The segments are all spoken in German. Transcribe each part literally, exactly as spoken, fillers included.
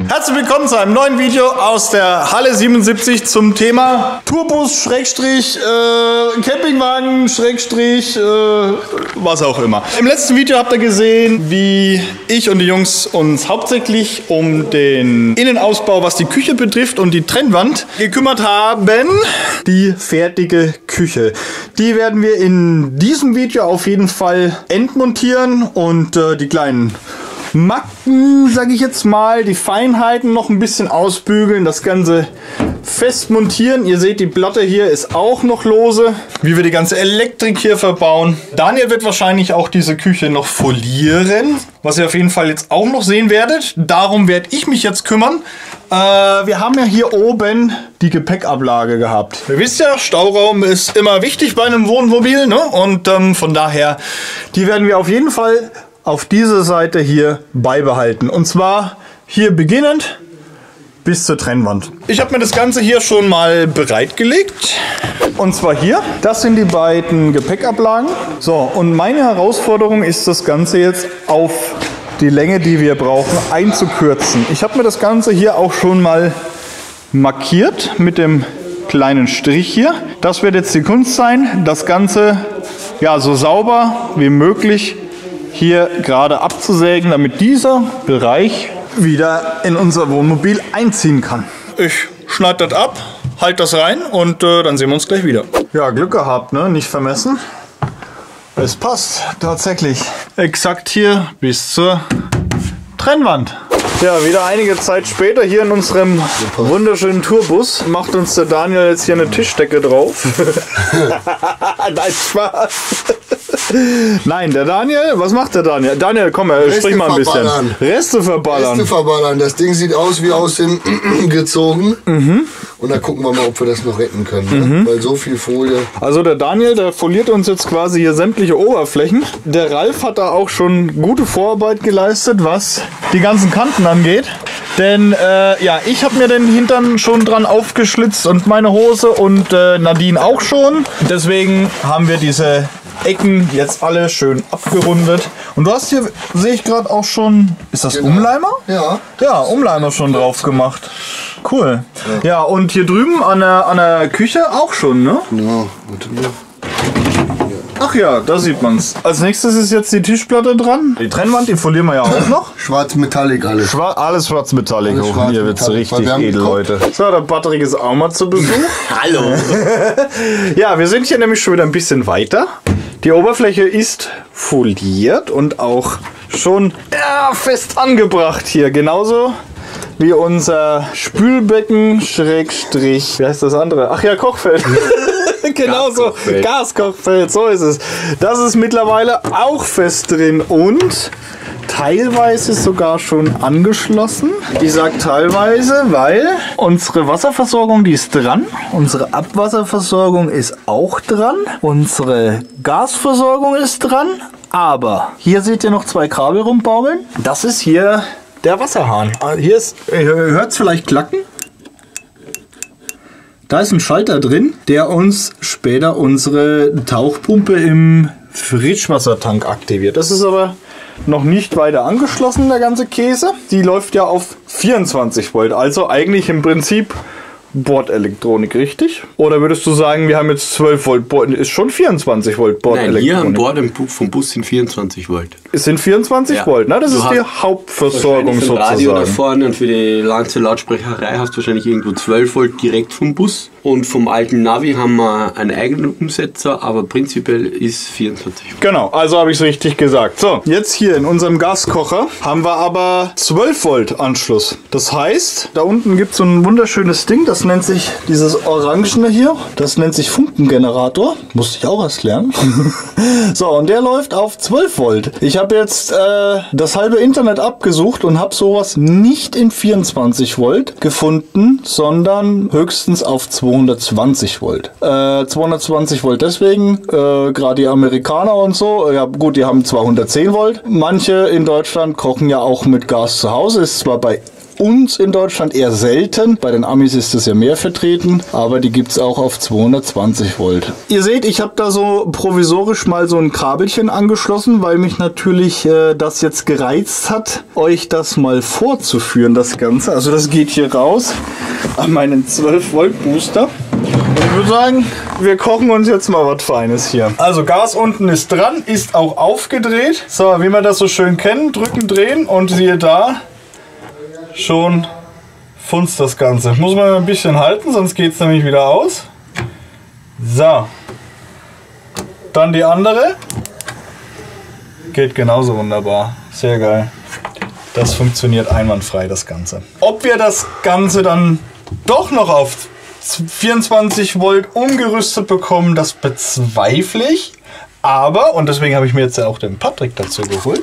Herzlich willkommen zu einem neuen Video aus der Halle siebenundsiebzig zum Thema Tourbus, Schrägstrich, äh, Campingwagen, Schrägstrich, äh, was auch immer. Im letzten Video habt ihr gesehen, wie ich und die Jungs uns hauptsächlich um den Innenausbau, was die Küche betrifft und die Trennwand gekümmert haben. Die fertige Küche. Die werden wir in diesem Video auf jeden Fall entmontieren und äh, die kleinen Macken, sage ich jetzt mal, die Feinheiten noch ein bisschen ausbügeln, das Ganze fest montieren. Ihr seht, die Platte hier ist auch noch lose. Wie wir die ganze Elektrik hier verbauen. Daniel wird wahrscheinlich auch diese Küche noch folieren, was ihr auf jeden Fall jetzt auch noch sehen werdet. Darum werde ich mich jetzt kümmern. Äh, wir haben ja hier oben die Gepäckablage gehabt. Ihr wisst ja, Stauraum ist immer wichtig bei einem Wohnmobil, ne? Und ähm, von daher, die werden wir auf jeden Fall auf dieser Seite hier beibehalten. Und zwar hier beginnend bis zur Trennwand. Ich habe mir das Ganze hier schon mal bereitgelegt. Und zwar hier. Das sind die beiden Gepäckablagen. So, und meine Herausforderung ist, das Ganze jetzt auf die Länge, die wir brauchen, einzukürzen. Ich habe mir das Ganze hier auch schon mal markiert mit dem kleinen Strich hier. Das wird jetzt die Kunst sein, das Ganze ja so sauber wie möglich hier gerade abzusägen, damit dieser Bereich wieder in unser Wohnmobil einziehen kann. Ich schneide das ab, halte das rein und äh, dann sehen wir uns gleich wieder. Ja, Glück gehabt, ne? Nicht vermessen. Es passt tatsächlich exakt hier bis zur Trennwand. Ja, wieder einige Zeit später hier in unserem wunderschönen Tourbus macht uns der Daniel jetzt hier eine Tischdecke drauf. Nein, Spaß. Nein, der Daniel, was macht der Daniel? Daniel, komm, sprich mal ein bisschen. Reste verballern. Reste verballern. Das Ding sieht aus wie aus dem gezogen. Mhm. Und dann gucken wir mal, ob wir das noch retten können. Ne? Mhm. Weil so viel Folie. Also der Daniel, der foliert uns jetzt quasi hier sämtliche Oberflächen. Der Ralf hat da auch schon gute Vorarbeit geleistet, was die ganzen Kanten angeht. Denn äh, ja, ich habe mir den Hintern schon dran aufgeschlitzt und meine Hose und äh, Nadine auch schon. Deswegen haben wir diese Ecken jetzt alle schön abgerundet. Und du hast hier, sehe ich gerade auch schon, ist das genau. Umleimer? Ja. Ja, Umleimer schon drauf gemacht. Cool. Ja, ja, und hier drüben an der, an der Küche auch schon, ne? Genau. Warte mal. Ach ja, da sieht man's. Als nächstes ist jetzt die Tischplatte dran. Die Trennwand, die folieren wir ja auch noch. Schwarz Metallic alles. Schwa alles schwarz Metallic. Alles oh, schwarz hier wird's Metallic. richtig edel, Leute. So, der Patrick ist auch mal zu Besuch. Hallo. Ja, wir sind hier nämlich schon wieder ein bisschen weiter. Die Oberfläche ist foliert und auch schon ja, fest angebracht hier. Genauso wie unser Spülbecken, Schrägstrich, wie heißt das andere? Ach ja, Kochfeld. Genau so, Gaskochfeld, so ist es. Das ist mittlerweile auch fest drin und teilweise sogar schon angeschlossen. Ich sage teilweise, weil unsere Wasserversorgung, die ist dran. Unsere Abwasserversorgung ist auch dran. Unsere Gasversorgung ist dran. Aber hier seht ihr noch zwei Kabel rumbaumeln. Das ist hier der Wasserhahn. Hier ist, ihr hört es vielleicht klacken. Da ist ein Schalter drin, der uns später unsere Tauchpumpe im Frischwassertank aktiviert. Das ist aber noch nicht weiter angeschlossen, der ganze Käse. Die läuft ja auf vierundzwanzig Volt, also eigentlich im Prinzip Bordelektronik, richtig? Oder würdest du sagen, wir haben jetzt zwölf Volt, Bord, ist schon vierundzwanzig Volt Bordelektronik? Nein, hier an Bord im Bu vom Bus sind vierundzwanzig Volt. Es sind vierundzwanzig ja. Volt, ne? Das du ist die Hauptversorgung für sozusagen. Radio da vorne und für die ganze Lautsprecherei hast du wahrscheinlich irgendwo zwölf Volt direkt vom Bus. Und vom alten Navi haben wir einen eigenen Umsetzer, aber prinzipiell ist vierundzwanzig Volt. Genau, also habe ich es richtig gesagt. So, jetzt hier in unserem Gaskocher haben wir aber zwölf Volt Anschluss. Das heißt, da unten gibt es so ein wunderschönes Ding, das nennt sich dieses Orangene hier. Das nennt sich Funkengenerator. Musste ich auch erst lernen. So, und der läuft auf zwölf Volt. Ich habe jetzt äh, das halbe Internet abgesucht und habe sowas nicht in vierundzwanzig Volt gefunden, sondern höchstens auf zweihundertzwanzig Volt. Äh, zweihundertzwanzig Volt deswegen, äh, gerade die Amerikaner und so, ja gut, die haben zweihundertzehn Volt. Manche in Deutschland kochen ja auch mit Gas zu Hause, ist zwar bei uns in Deutschland eher selten. Bei den Amis ist es ja mehr vertreten, aber die gibt es auch auf zweihundertzwanzig Volt. Ihr seht, ich habe da so provisorisch mal so ein Kabelchen angeschlossen, weil mich natürlich äh, das jetzt gereizt hat, euch das mal vorzuführen, das Ganze. Also das geht hier raus an meinen zwölf Volt Booster. Und ich würde sagen, wir kochen uns jetzt mal was Feines hier. Also Gas unten ist dran, ist auch aufgedreht. So, wie wir das so schön kennen, drücken, drehen und siehe da, schon funzt das Ganze. Muss man ein bisschen halten, sonst geht es nämlich wieder aus. So. Dann die andere. Geht genauso wunderbar. Sehr geil. Das funktioniert einwandfrei, das Ganze. Ob wir das Ganze dann doch noch auf vierundzwanzig Volt umgerüstet bekommen, das bezweifle ich. Aber, und deswegen habe ich mir jetzt ja auch den Patrick dazu geholt,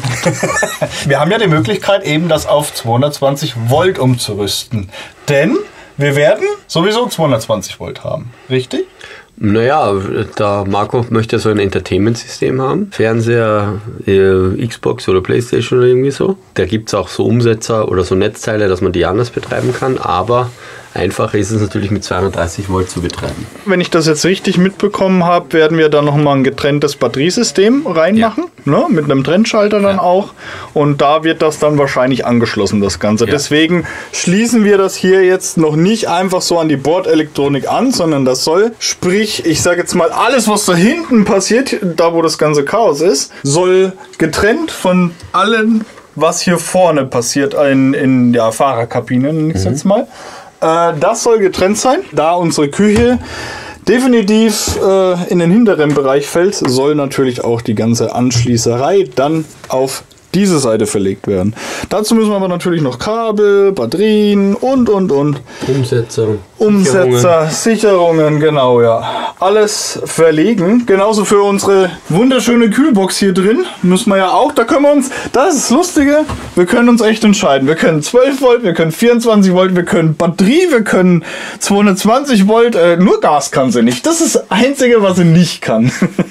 wir haben ja die Möglichkeit, eben das auf zweihundertzwanzig Volt umzurüsten. Denn wir werden sowieso zweihundertzwanzig Volt haben. Richtig? Naja, der Marco möchte so ein Entertainment-System haben. Fernseher, äh, Xbox oder Playstation oder irgendwie so. Da gibt es auch so Umsetzer oder so Netzteile, dass man die anders betreiben kann. Aber einfacher ist es natürlich mit zweihundertdreißig Volt zu betreiben. Wenn ich das jetzt richtig mitbekommen habe, werden wir da nochmal ein getrenntes Batteriesystem reinmachen. Ja. Ne? Mit einem Trennschalter dann ja. auch. Und da wird das dann wahrscheinlich angeschlossen, das Ganze. Ja. Deswegen schließen wir das hier jetzt noch nicht einfach so an die Bordelektronik an, sondern das soll, sprich, ich sage jetzt mal, alles, was da hinten passiert, da wo das ganze Chaos ist, soll getrennt von allem, was hier vorne passiert in, in der Fahrerkabine, nenne ich es mhm. jetzt mal. Das soll getrennt sein. Da unsere Küche definitiv äh, in den hinteren Bereich fällt, soll natürlich auch die ganze Anschließerei dann auf diese Seite verlegt werden. Dazu müssen wir aber natürlich noch Kabel, Batterien und, und, und. Umsetzer. Umsetzer, Sicherungen. Sicherungen, genau, ja. Alles verlegen. Genauso für unsere wunderschöne Kühlbox hier drin müssen wir ja auch, da können wir uns, das ist das Lustige, wir können uns echt entscheiden. Wir können zwölf Volt, wir können vierundzwanzig Volt, wir können Batterie, wir können zweihundertzwanzig Volt, äh, nur Gas kann sie nicht. Das ist das Einzige, was sie nicht kann.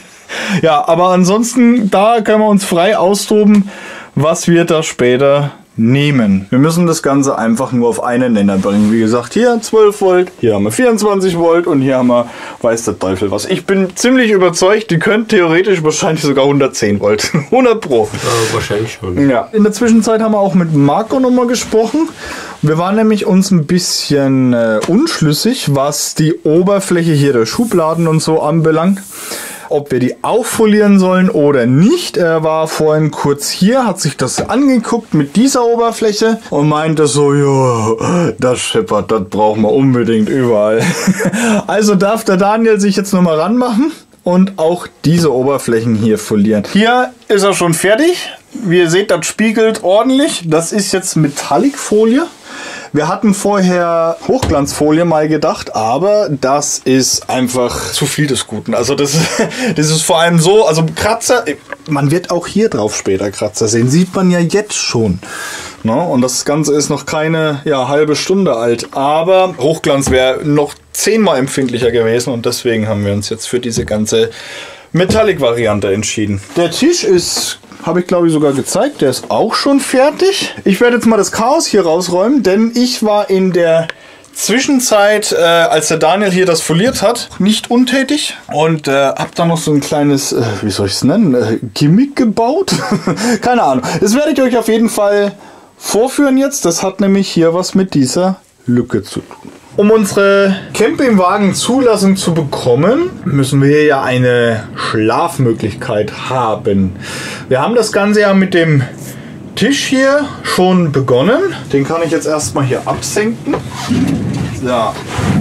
Ja, aber ansonsten, da können wir uns frei austoben, was wir da später nehmen. Wir müssen das Ganze einfach nur auf einen Nenner bringen. Wie gesagt, hier zwölf Volt, hier haben wir vierundzwanzig Volt und hier haben wir weiß der Teufel was. Ich bin ziemlich überzeugt, die können theoretisch wahrscheinlich sogar hundertzehn Volt. hundert Pro. Ja, wahrscheinlich schon. Ja. In der Zwischenzeit haben wir auch mit Marco nochmal gesprochen. Wir waren nämlich uns ein bisschen äh, unschlüssig, was die Oberfläche hier der Schubladen und so anbelangt. Ob wir die auffolieren sollen oder nicht. Er war vorhin kurz hier, hat sich das angeguckt mit dieser Oberfläche und meinte so, ja, das scheppert, das brauchen wir unbedingt überall. Also darf der Daniel sich jetzt nochmal ranmachen und auch diese Oberflächen hier folieren. Hier ist er schon fertig. Wie ihr seht, das spiegelt ordentlich. Das ist jetzt Metallicfolie. Wir hatten vorher Hochglanzfolie mal gedacht, aber das ist einfach zu viel des Guten. Also das, das ist vor allem so, also Kratzer, man wird auch hier drauf später Kratzer sehen, sieht man ja jetzt schon. Ne? Und das Ganze ist noch keine ja, halbe Stunde alt, aber Hochglanz wäre noch zehnmal empfindlicher gewesen und deswegen haben wir uns jetzt für diese ganze Metallic-Variante entschieden. Der Tisch ist, habe ich glaube ich sogar gezeigt, der ist auch schon fertig. Ich werde jetzt mal das Chaos hier rausräumen, denn ich war in der Zwischenzeit, äh, als der Daniel hier das foliert hat, nicht untätig und äh, habe da noch so ein kleines, äh, wie soll ich es nennen, äh, Gimmick gebaut. Keine Ahnung. Das werde ich euch auf jeden Fall vorführen jetzt. Das hat nämlich hier was mit dieser Lücke zu tun. Um unsere Campingwagen-Zulassung zu bekommen, müssen wir ja eine Schlafmöglichkeit haben. Wir haben das Ganze ja mit dem Tisch hier schon begonnen. Den kann ich jetzt erstmal hier absenken. So.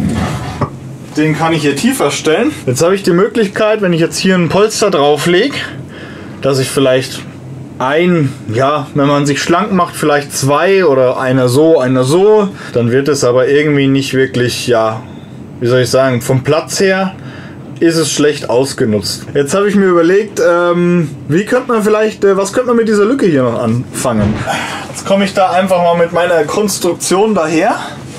Den kann ich hier tiefer stellen. Jetzt habe ich die Möglichkeit, wenn ich jetzt hier ein Polster drauf lege, dass ich vielleicht ein, ja, wenn man sich schlank macht, vielleicht zwei oder einer so, einer so, dann wird es aber irgendwie nicht wirklich, ja, wie soll ich sagen, vom Platz her ist es schlecht ausgenutzt. Jetzt habe ich mir überlegt, ähm, wie könnte man vielleicht, äh, was könnte man mit dieser Lücke hier noch anfangen? Jetzt komme ich da einfach mal mit meiner Konstruktion daher.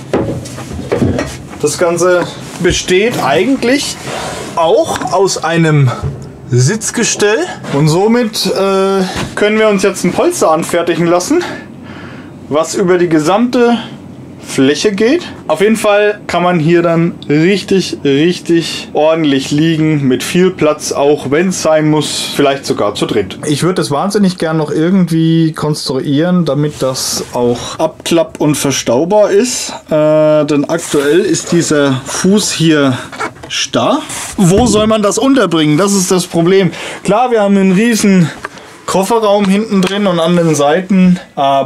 Das Ganze besteht eigentlich auch aus einem Sitzgestell und somit äh, können wir uns jetzt ein Polster anfertigen lassen, was über die gesamte Fläche geht. Auf jeden Fall kann man hier dann richtig, richtig ordentlich liegen, mit viel Platz, auch wenn es sein muss, vielleicht sogar zu dritt. Ich würde das wahnsinnig gern noch irgendwie konstruieren, damit das auch abklapp- und verstaubar ist. Äh, denn aktuell ist dieser Fuß hier starr. Wo soll man das unterbringen? Das ist das Problem. Klar, wir haben einen riesen Kofferraum hinten drin und an den Seiten,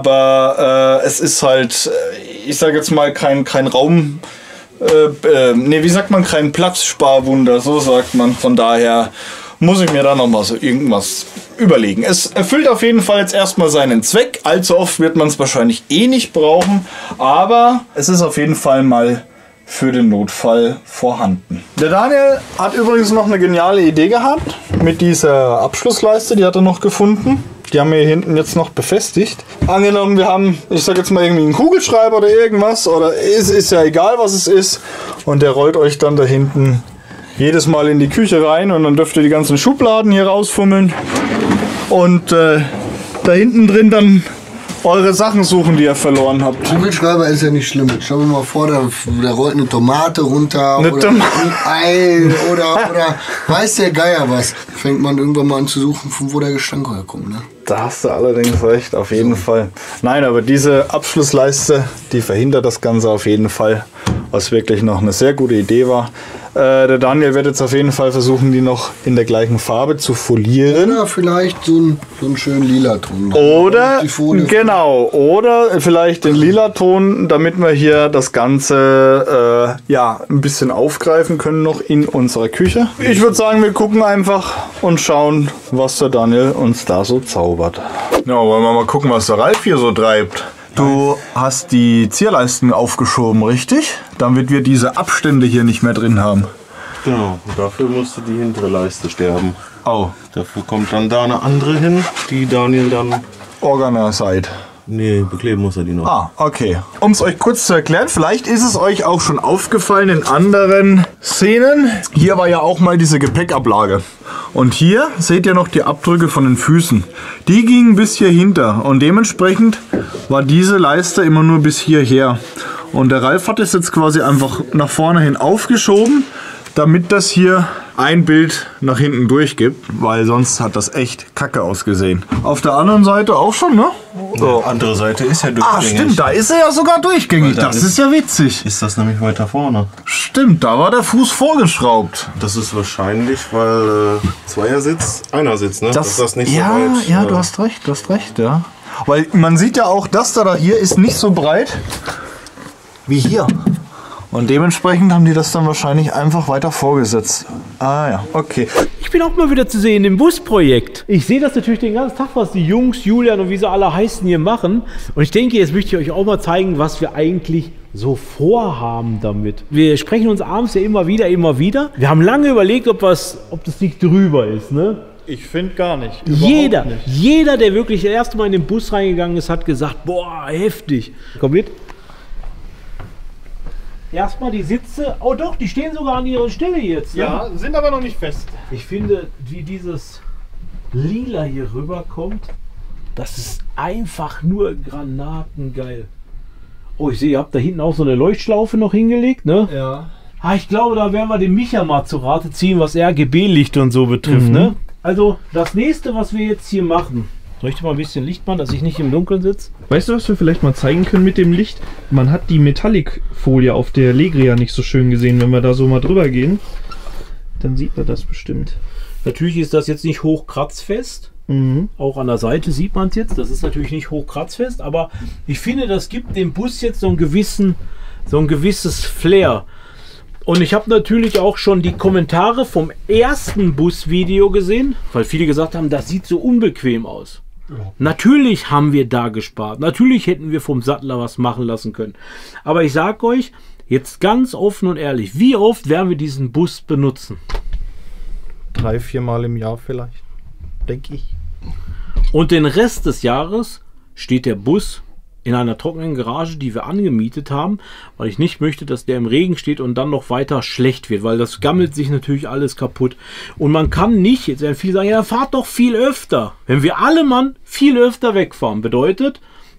aber äh, es ist halt, ich sage jetzt mal, kein, kein Raum, äh, äh, nee, wie sagt man, kein Platzsparwunder, so sagt man. Von daher muss ich mir da noch mal so irgendwas überlegen. Es erfüllt auf jeden Fall jetzt erstmal seinen Zweck. Allzu oft wird man es wahrscheinlich eh nicht brauchen, aber es ist auf jeden Fall mal für den Notfall vorhanden. Der Daniel hat übrigens noch eine geniale Idee gehabt mit dieser Abschlussleiste, die hat er noch gefunden. Die haben wir hier hinten jetzt noch befestigt. Angenommen, wir haben, ich sag jetzt mal irgendwie einen Kugelschreiber oder irgendwas, oder es ist ja egal, was es ist, und der rollt euch dann da hinten jedes Mal in die Küche rein und dann dürft ihr die ganzen Schubladen hier rausfummeln und äh, da hinten drin dann eure Sachen suchen, die ihr verloren habt. Kugelschreiber ist ja nicht schlimm. Schau mir mal vor, da, da rollt eine Tomate runter eine oder Tom ein Ei oder, oder weiß der Geier was. Fängt man irgendwann mal an zu suchen, von wo der Gestank herkommt. Ne? Da hast du allerdings recht, auf jeden so. Fall. Nein, aber diese Abschlussleiste, die verhindert das Ganze auf jeden Fall, was wirklich noch eine sehr gute Idee war. Äh, der Daniel wird jetzt auf jeden Fall versuchen, die noch in der gleichen Farbe zu folieren. Oder vielleicht so einen, so einen schönen lila Ton. Oder, genau, oder vielleicht den lila Ton, damit wir hier das Ganze äh, ja, ein bisschen aufgreifen können noch in unserer Küche. Ich würde sagen, wir gucken einfach und schauen, was der Daniel uns da so zaubert. Ja, wollen wir mal gucken, was der Ralf hier so treibt. Du hast die Zierleisten aufgeschoben, richtig? Damit wir diese Abstände hier nicht mehr drin haben. Genau, und dafür musste die hintere Leiste sterben. Oh. Dafür kommt dann da eine andere hin, die Daniel dann... Organisiert. Nee, bekleben muss er die noch. Ah, okay. Um es euch kurz zu erklären, vielleicht ist es euch auch schon aufgefallen in anderen Szenen. Hier war ja auch mal diese Gepäckablage. Und hier seht ihr noch die Abdrücke von den Füßen. Die gingen bis hier hinter und dementsprechend war diese Leiste immer nur bis hierher. Und der Ralf hat es jetzt quasi einfach nach vorne hin aufgeschoben, damit das hier ein Bild nach hinten durchgibt, weil sonst hat das echt kacke ausgesehen. Auf der anderen Seite auch schon, ne? So. Die andere Seite ist ja durchgängig. Ah, stimmt, da ist er ja sogar durchgängig. Das ist, ist ja witzig. Ist das nämlich weiter vorne? Stimmt, da war der Fuß vorgeschraubt. Das ist wahrscheinlich, weil äh, Zweiersitz, Einersitz, ne? Das, Dass das nicht ja, so weit, ja, äh, du hast recht, du hast recht, ja. Weil man sieht ja auch, das da hier ist nicht so breit wie hier. Und dementsprechend haben die das dann wahrscheinlich einfach weiter vorgesetzt. Ah ja, okay. Ich bin auch mal wieder zu sehen im Busprojekt. Ich sehe das natürlich den ganzen Tag, was die Jungs, Julian und wie sie alle heißen hier machen. Und ich denke, jetzt möchte ich euch auch mal zeigen, was wir eigentlich so vorhaben damit. Wir sprechen uns abends ja immer wieder, immer wieder. Wir haben lange überlegt, ob, was, ob das nicht drüber ist, ne? Ich finde gar nicht. Jeder, nicht. jeder, der wirklich das erste Mal in den Bus reingegangen ist, hat gesagt, boah, heftig. Komm mit. Erstmal die Sitze, oh doch, die stehen sogar an ihrer Stelle jetzt. Ne? Ja, sind aber noch nicht fest. Ich finde, wie dieses Lila hier rüberkommt, das ist einfach nur granatengeil. Oh, ich sehe, ihr habt da hinten auch so eine Leuchtschlaufe noch hingelegt, ne? Ja. Ah, ich glaube, da werden wir den Micha mal zu Rate ziehen, was R G B-Licht und so betrifft, mhm. ne? Also, das nächste, was wir jetzt hier machen, soll ich dir mal ein bisschen Licht machen, dass ich nicht im Dunkeln sitze? Weißt du, was wir vielleicht mal zeigen können mit dem Licht? Man hat die Metallic-Folie auf der Legria nicht so schön gesehen. Wenn wir da so mal drüber gehen, dann sieht man das bestimmt. Natürlich ist das jetzt nicht hochkratzfest. Mhm. Auch an der Seite sieht man es jetzt. Das ist natürlich nicht hochkratzfest, aber ich finde, das gibt dem Bus jetzt so einen gewissen, so ein gewisses Flair. Und ich habe natürlich auch schon die Kommentare vom ersten Busvideo gesehen, weil viele gesagt haben, das sieht so unbequem aus. Ja. Natürlich haben wir da gespart. Natürlich hätten wir vom Sattler was machen lassen können. Aber ich sage euch, jetzt ganz offen und ehrlich, wie oft werden wir diesen Bus benutzen? Drei, vier Mal im Jahr vielleicht, denke ich. Und den Rest des Jahres steht der Bus in einer trockenen Garage, die wir angemietet haben, weil ich nicht möchte, dass der im Regen steht und dann noch weiter schlecht wird, weil das gammelt sich natürlich alles kaputt. Und man kann nicht, jetzt werden viele sagen, ja, fahrt doch viel öfter. Wenn wir alle Mann viel öfter wegfahren, bedeutet,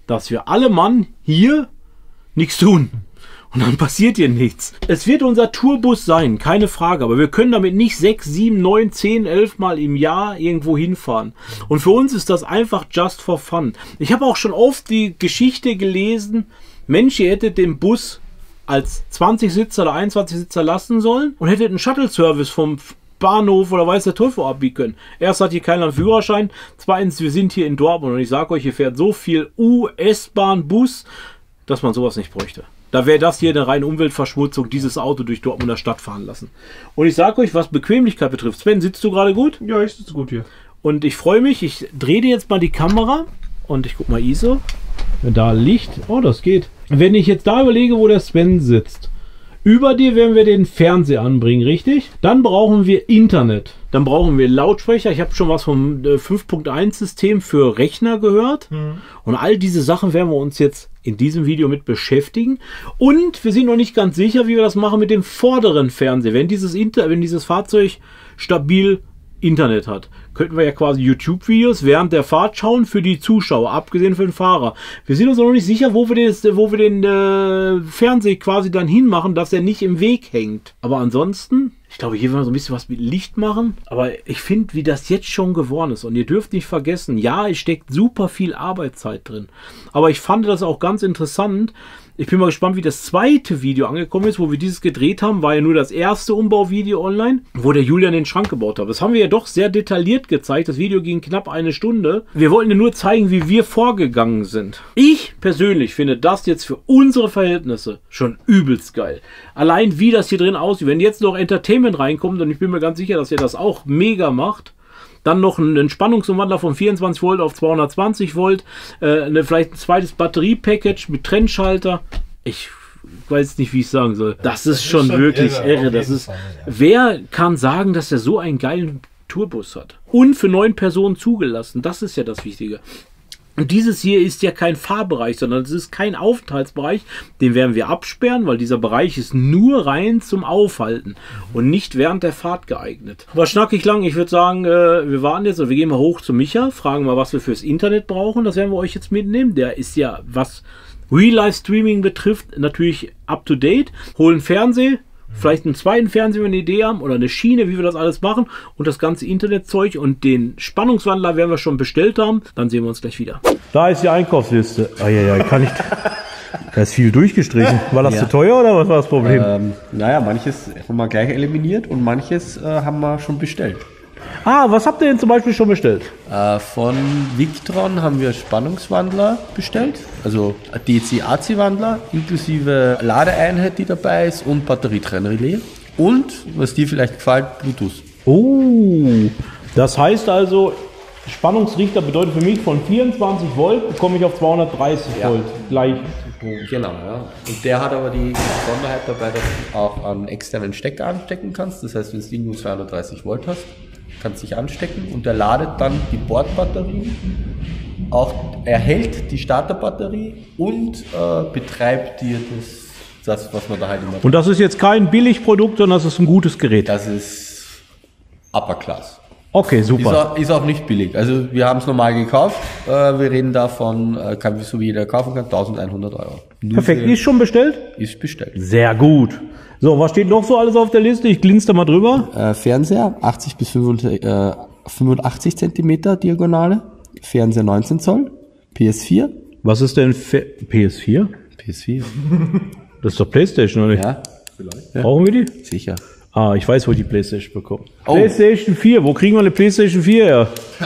dass wir alle Mann hier nichts tun. Und dann passiert hier nichts. Es wird unser Tourbus sein, keine Frage. Aber wir können damit nicht sechs, sieben, neun, zehn, elf Mal im Jahr irgendwo hinfahren. Und für uns ist das einfach just for fun. Ich habe auch schon oft die Geschichte gelesen, Mensch, ihr hättet den Bus als zwanzig Sitzer oder einundzwanzig Sitzer lassen sollen und hättet einen Shuttle-Service vom Bahnhof oder weiß der Teufel abbiegen können. Erst hat hier keiner einen Führerschein. Zweitens, wir sind hier in Dortmund und ich sage euch, hier fährt so viel U S-Bahn, Bus, dass man sowas nicht bräuchte. Da wäre das hier eine reine Umweltverschmutzung, dieses Auto durch Dortmunder Stadt fahren lassen. Und ich sage euch, was Bequemlichkeit betrifft. Sven, sitzt du gerade gut? Ja, ich sitze gut hier. Und ich freue mich, ich drehe dir jetzt mal die Kamera und ich guck mal I S O. Wenn da Licht, oh, das geht. Wenn ich jetzt da überlege, wo der Sven sitzt, über dir werden wir den Fernseher anbringen, richtig? Dann brauchen wir Internet. Dann brauchen wir Lautsprecher. Ich habe schon was vom äh, fünf Punkt eins System für Rechner gehört. Mhm. Und all diese Sachen werden wir uns jetzt in diesem Video mit beschäftigen. Und wir sind noch nicht ganz sicher, wie wir das machen mit dem vorderen Fernseher. Wenn dieses, Inter wenn dieses Fahrzeug stabil Internet hat, könnten wir ja quasi YouTube-Videos während der Fahrt schauen für die Zuschauer, abgesehen für den Fahrer. Wir sind uns noch nicht sicher, wo wir den, wo wir den äh, Fernseher quasi dann hinmachen, dass er nicht im Weg hängt. Aber ansonsten, ich glaube, hier werden wir so ein bisschen was mit Licht machen. Aber ich finde, wie das jetzt schon geworden ist. Und ihr dürft nicht vergessen, ja, es steckt super viel Arbeitszeit drin. Aber ich fand das auch ganz interessant. Ich bin mal gespannt, wie das zweite Video angekommen ist, wo wir dieses gedreht haben. War ja nur das erste Umbauvideo online, wo der Julian den Schrank gebaut hat. Das haben wir ja doch sehr detailliert gezeigt. Das Video ging knapp eine Stunde. Wir wollten ja nur zeigen, wie wir vorgegangen sind. Ich persönlich finde das jetzt für unsere Verhältnisse schon übelst geil. Allein wie das hier drin aussieht. Wenn jetzt noch Entertainment reinkommt, und ich bin mir ganz sicher, dass ihr das auch mega macht, dann noch einen Spannungsumwandler von vierundzwanzig Volt auf zweihundertzwanzig Volt, äh, eine, vielleicht ein zweites Batteriepackage mit Trennschalter. Ich weiß nicht, wie ich sagen soll. Das ist schon schon wirklich irre. irre. Das ist, Fall, ja. Wer kann sagen, dass er so einen geilen Tourbus hat? Und für neun Personen zugelassen. Das ist ja das Wichtige. Und dieses hier ist ja kein Fahrbereich, sondern es ist kein Aufenthaltsbereich. Den werden wir absperren, weil dieser Bereich ist nur rein zum Aufhalten und nicht während der Fahrt geeignet. War schnackig lang. Ich würde sagen, äh, wir warten jetzt und wir gehen mal hoch zu Micha, fragen mal, was wir fürs Internet brauchen. Das werden wir euch jetzt mitnehmen. Der ist ja, was Real-Life-Streaming betrifft, natürlich up-to-date. Holen Fernseher. Vielleicht einen zweiten Fernseher, wenn wir eine Idee haben, oder eine Schiene, wie wir das alles machen, und das ganze Internetzeug und den Spannungswandler werden wir schon bestellt haben. Dann sehen wir uns gleich wieder. Da ist die Einkaufsliste. Ah, ja, ja, kann ich. Da ist viel durchgestrichen. War das ja. zu teuer oder was war das Problem? Ähm, naja, manches haben wir gleich eliminiert und manches äh, haben wir schon bestellt. Ah, was habt ihr denn zum Beispiel schon bestellt? Äh, von Victron haben wir Spannungswandler bestellt, also D C-A C-Wandler inklusive Ladeeinheit, die dabei ist, und Batterietrennrelais. Und, was dir vielleicht gefällt, Bluetooth. Oh, das heißt also, Spannungsrichter bedeutet für mich, von vierundzwanzig Volt komme ich auf zweihundertdreißig ja. Volt gleich. Genau, ja. Und der hat aber die Besonderheit dabei, dass du auch an externen Stecker anstecken kannst. Das heißt, wenn du nur zweihundertdreißig Volt hast, kannst du dich anstecken und der ladet dann die Bordbatterie, auch erhält die Starterbatterie und äh, betreibt dir das, das, was man da halt immer... Und das ist jetzt kein Billigprodukt, sondern das ist ein gutes Gerät? Das ist Upper Class. Okay, super. Ist auch, ist auch nicht billig. Also wir haben es normal gekauft. Äh, wir reden davon, äh, kann so wie jeder kaufen kann, eintausendeinhundert Euro. Nur perfekt. Ist schon bestellt? Ist bestellt. Sehr gut. So, was steht noch so alles auf der Liste? Ich glinster mal drüber. Äh, Fernseher, achtzig bis fünfundachtzig Zentimeter Diagonale. Fernseher neunzehn Zoll. P S vier. Was ist denn Fe P S vier? P S vier. Das ist doch PlayStation, oder nicht? Ja, vielleicht. Brauchen wir die? Sicher. Ah, ich weiß, wo die PlayStation bekommen. Oh. PlayStation vier, wo kriegen wir eine PlayStation vier her?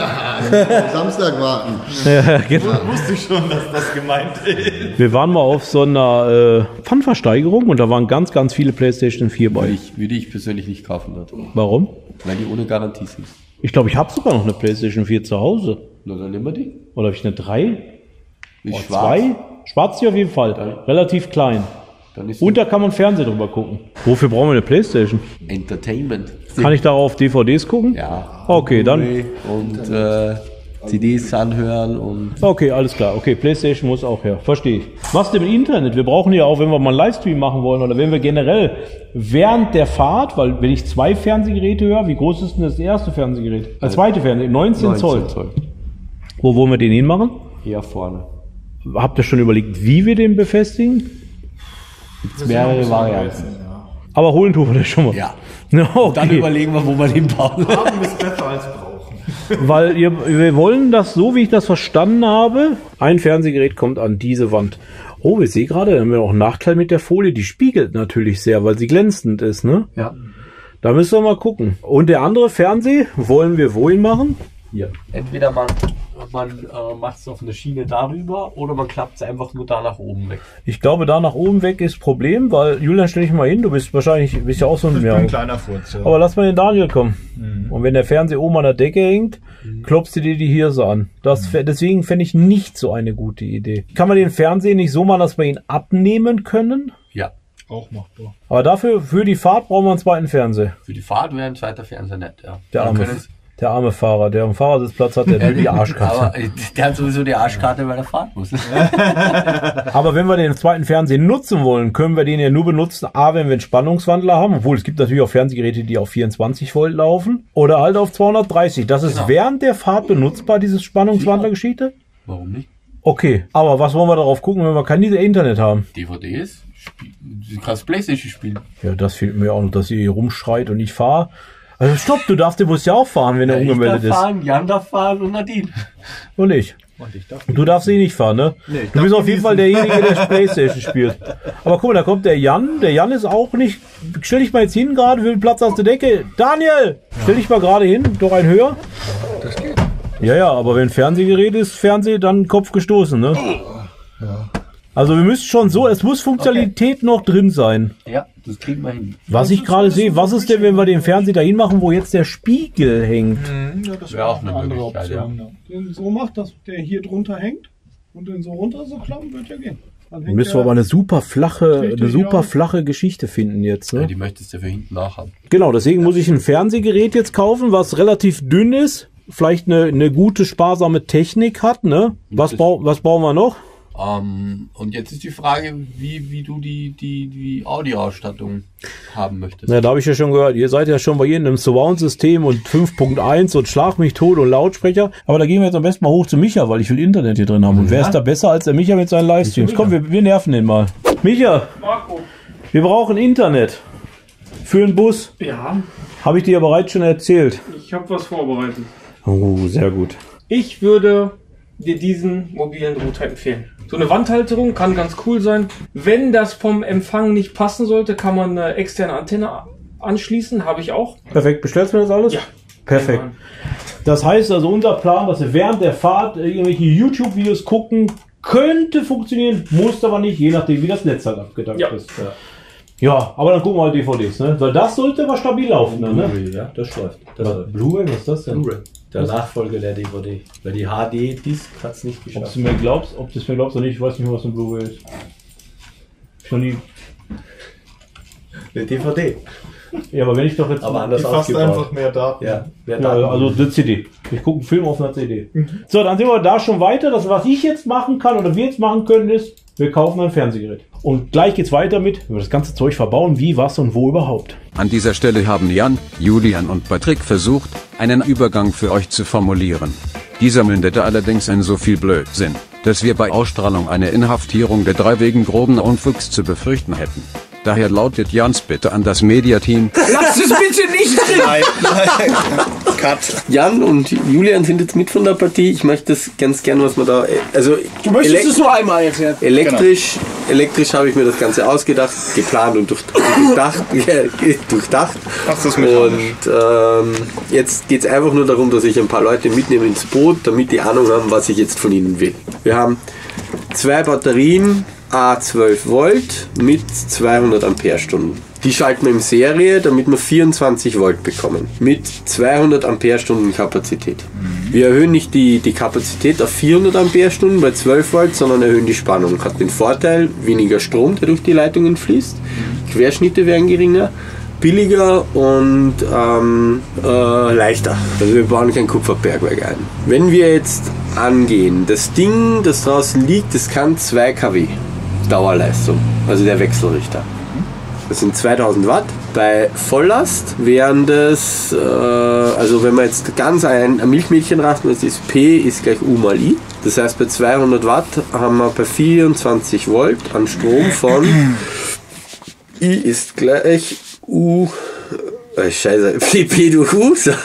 Samstag warten. Ja, genau. Ich wusste schon, dass das gemeint ist. Wir waren mal auf so einer äh, Pfandversteigerung und da waren ganz, ganz viele PlayStation vier bei. Würde ich, würde ich persönlich nicht kaufen dort. Warum? Weil die ohne Garantie sind. Ich glaube, ich habe sogar noch eine PlayStation vier zu Hause. Na, dann nehmen wir die. Oder habe ich eine drei? Ist oh, schwarz. Zwei? Schwarz hier auf jeden Fall. Dann. Relativ klein. Dann ist und da kann man Fernseher drüber gucken. Wofür brauchen wir eine PlayStation? Entertainment. Kann ich darauf auf D V Ds gucken? Ja. Okay, dann. Und äh, C Ds anhören und... Okay, alles klar. Okay, PlayStation muss auch her. Verstehe ich. Was denn mit Internet? Wir brauchen ja auch, wenn wir mal einen Livestream machen wollen oder wenn wir generell während der Fahrt, weil wenn ich zwei Fernsehgeräte höre, wie groß ist denn das erste Fernsehgerät? Das zweite Fernsehgerät, neunzehn Zoll. Zoll. Wo wollen wir den hinmachen? Eher vorne. Habt ihr schon überlegt, wie wir den befestigen? Gibt's mehrere Varianten. Aber holen tun wir das schon mal. Ja. Okay. Dann überlegen wir, wo wir den bauen. Haben ist besser als brauchen. Weil ihr, wir wollen das, so wie ich das verstanden habe, ein Fernsehgerät kommt an diese Wand. Oh, ich sehe gerade, da haben wir noch einen Nachteil mit der Folie. Die spiegelt natürlich sehr, weil sie glänzend ist, ne? Ja. Da müssen wir mal gucken. Und der andere Fernseher, wollen wir wohin machen? Hier. Entweder man, man äh, macht es auf eine Schiene darüber oder man klappt es einfach nur da nach oben weg. Ich glaube, da nach oben weg ist Problem, weil, Julian, stell dich mal hin, du bist wahrscheinlich, bist ja auch so ein, Ich bin ja, ein kleiner Furz. Ja. aber lass mal den Daniel kommen. Mhm. Und wenn der Fernseher oben an der Decke hängt, klopfst du dir die Hirse an. Das, Mhm. deswegen fände ich nicht so eine gute Idee. Kann man den Fernseher nicht so machen, dass wir ihn abnehmen können? Ja. Auch machbar. Aber dafür, für die Fahrt brauchen wir einen zweiten Fernseher. Für die Fahrt wäre ein zweiter Fernseher nett, ja. Der Dann arme, können es- der arme Fahrer, der am Fahrersitzplatz hat, der will die Arschkarte. Aber äh, der hat sowieso die Arschkarte, weil er fahren muss. Aber wenn wir den zweiten Fernseher nutzen wollen, können wir den ja nur benutzen, A, wenn wir einen Spannungswandler haben, obwohl es gibt natürlich auch Fernsehgeräte, die auf vierundzwanzig Volt laufen, oder halt auf zweihundertdreißig. Das ist Genau. während der Fahrt benutzbar, dieses Spannungswandlergeschichte? Warum nicht? Okay, aber was wollen wir darauf gucken, wenn wir kein Internet haben? D V Ds? Spiel, du kannst Playstation spielen. Ja, das fehlt mir auch noch, dass ihr hier rumschreit und ich fahre. Also stopp, du darfst den Bus ja auch fahren, wenn er ich ungemeldet darf ist. fahren, Jan darf fahren und Nadine. Und ich. Und ich darf Du darfst eh nicht fahren, ne? Nee, ich du darf bist auf jeden genießen. Fall derjenige, der Playstation spielt. Aber guck mal, da kommt der Jan. Der Jan ist auch nicht... Stell dich mal jetzt hin gerade, wie viel Platz hast du Decke? Daniel! Stell dich mal gerade hin, doch ein höher. Das geht. Ja, ja, aber wenn Fernsehgerät ist, Fernseh, dann Kopf gestoßen, ne? Ja. Also wir müssen schon so, es muss Funktionalität noch drin sein. Ja, das kriegen wir hin. Was ich gerade sehe, was ist denn, wenn wir den Fernseher dahin machen, wo jetzt der Spiegel hängt? Ja, das Wäre auch eine andere Möglichkeit, Option. Ja. Den so macht, dass der hier drunter hängt und den so runter so klappen, wird ja gehen. Dann hängt Müssen wir der- aber eine super flache, Richtig, eine super ja. flache Geschichte finden jetzt, Ja, ne? die möchtest du für hinten nachhaben. Genau, deswegen muss ich ein Fernsehgerät jetzt kaufen, was relativ dünn ist, vielleicht eine, eine gute, sparsame Technik hat, ne? Was, brau was brauchen wir noch? Ähm, und jetzt ist die Frage, wie, wie du die, die, die Audioausstattung haben möchtest. Na, da habe ich ja schon gehört, ihr seid ja schon bei jedem im Surround-System und fünf Punkt eins und Schlag mich tot und Lautsprecher. Aber da gehen wir jetzt am besten mal hoch zu Micha, weil ich will Internet hier drin haben. Und wer ist da besser als der Micha mit seinen Livestreams? Komm, wir, wir nerven den mal. Micha, Marco. wir brauchen Internet. Für einen Bus. Ja, Habe ich dir ja bereits schon erzählt. ich habe was vorbereitet. Oh, sehr gut. Ich würde dir diesen mobilen Router empfehlen. So eine Wandhalterung kann ganz cool sein. Wenn das vom Empfang nicht passen sollte, kann man eine externe Antenne anschließen. Habe ich auch. Perfekt, bestellst du mir das alles? Ja. Perfekt. Das heißt also, unser Plan, dass wir während der Fahrt irgendwelche YouTube-Videos gucken, könnte funktionieren, muss aber nicht, je nachdem, wie das Netz halt abgedankt Ja. ist. Ja. Ja, aber dann gucken wir mal D V Ds, ne? Weil das sollte aber stabil laufen, dann, ne? Blu-ray, ja, das läuft. Das läuft. Blu-ray, was ist das denn? Blu-ray. Der Nachfolger der D V D. Weil die H D-Disc hat es nicht Ob geschafft. du mir glaubst, ob du es mir glaubst oder nicht, ich weiß nicht mehr, was ein Blu-ray ist. Schon nie. Eine D V D. Ja, aber wenn ich doch jetzt. Aber anders Die fasst aufgebaut. einfach mehr Daten. Ja, wer Ja, Daten- also eine C D. Ich gucke einen Film auf einer C D. So, dann sind wir da schon weiter. Das, was ich jetzt machen kann oder wir jetzt machen können, ist, wir kaufen ein Fernsehgerät. Und gleich geht's weiter mit, wenn wir das ganze Zeug verbauen, wie, was und wo überhaupt. An dieser Stelle haben Jan, Julian und Patrick versucht, einen Übergang für euch zu formulieren. Dieser mündete allerdings in so viel Blödsinn, dass wir bei Ausstrahlung eine Inhaftierung der drei wegen groben Unfugs zu befürchten hätten. Daher lautet Jans Bitte an das Mediateam: Lass es bitte nicht drin! Nein, nein. Cut. Jan und Julian sind jetzt mit von der Partie. Ich möchte das ganz gern, was man da. Also, Du möchtest elek- es nur einmal erklären. elektrisch, elektrisch habe ich mir das Ganze ausgedacht, geplant und durch, durchdacht. durchdacht. Hast du es mechanisch? Und ähm, jetzt geht es einfach nur darum, dass ich ein paar Leute mitnehme ins Boot, damit die Ahnung haben, was ich jetzt von ihnen will. Wir haben zwei Batterien, A zwölf Volt mit zweihundert Ampere-Stunden. Die schalten wir in Serie, damit wir vierundzwanzig Volt bekommen. Mit zweihundert Ampere-Stunden Kapazität. Wir erhöhen nicht die, die Kapazität auf vierhundert Ampere-Stunden bei zwölf Volt, sondern erhöhen die Spannung. Hat den Vorteil, weniger Strom, der durch die Leitungen fließt. Querschnitte werden geringer. Billiger und ähm, äh, leichter. Also wir bauen kein Kupferbergwerk ein. Wenn wir jetzt angehen, das Ding, das draußen liegt, das kann zwei Kilowatt Dauerleistung, also der Wechselrichter. Das sind zweitausend Watt, Bei Volllast wären das, äh, also wenn man jetzt ganz ein, ein Milchmädchen rechnet, das ist P ist gleich U mal I. Das heißt, bei zweihundert Watt haben wir bei vierundzwanzig Volt an Strom von I ist gleich U, äh, scheiße, P durch U. So.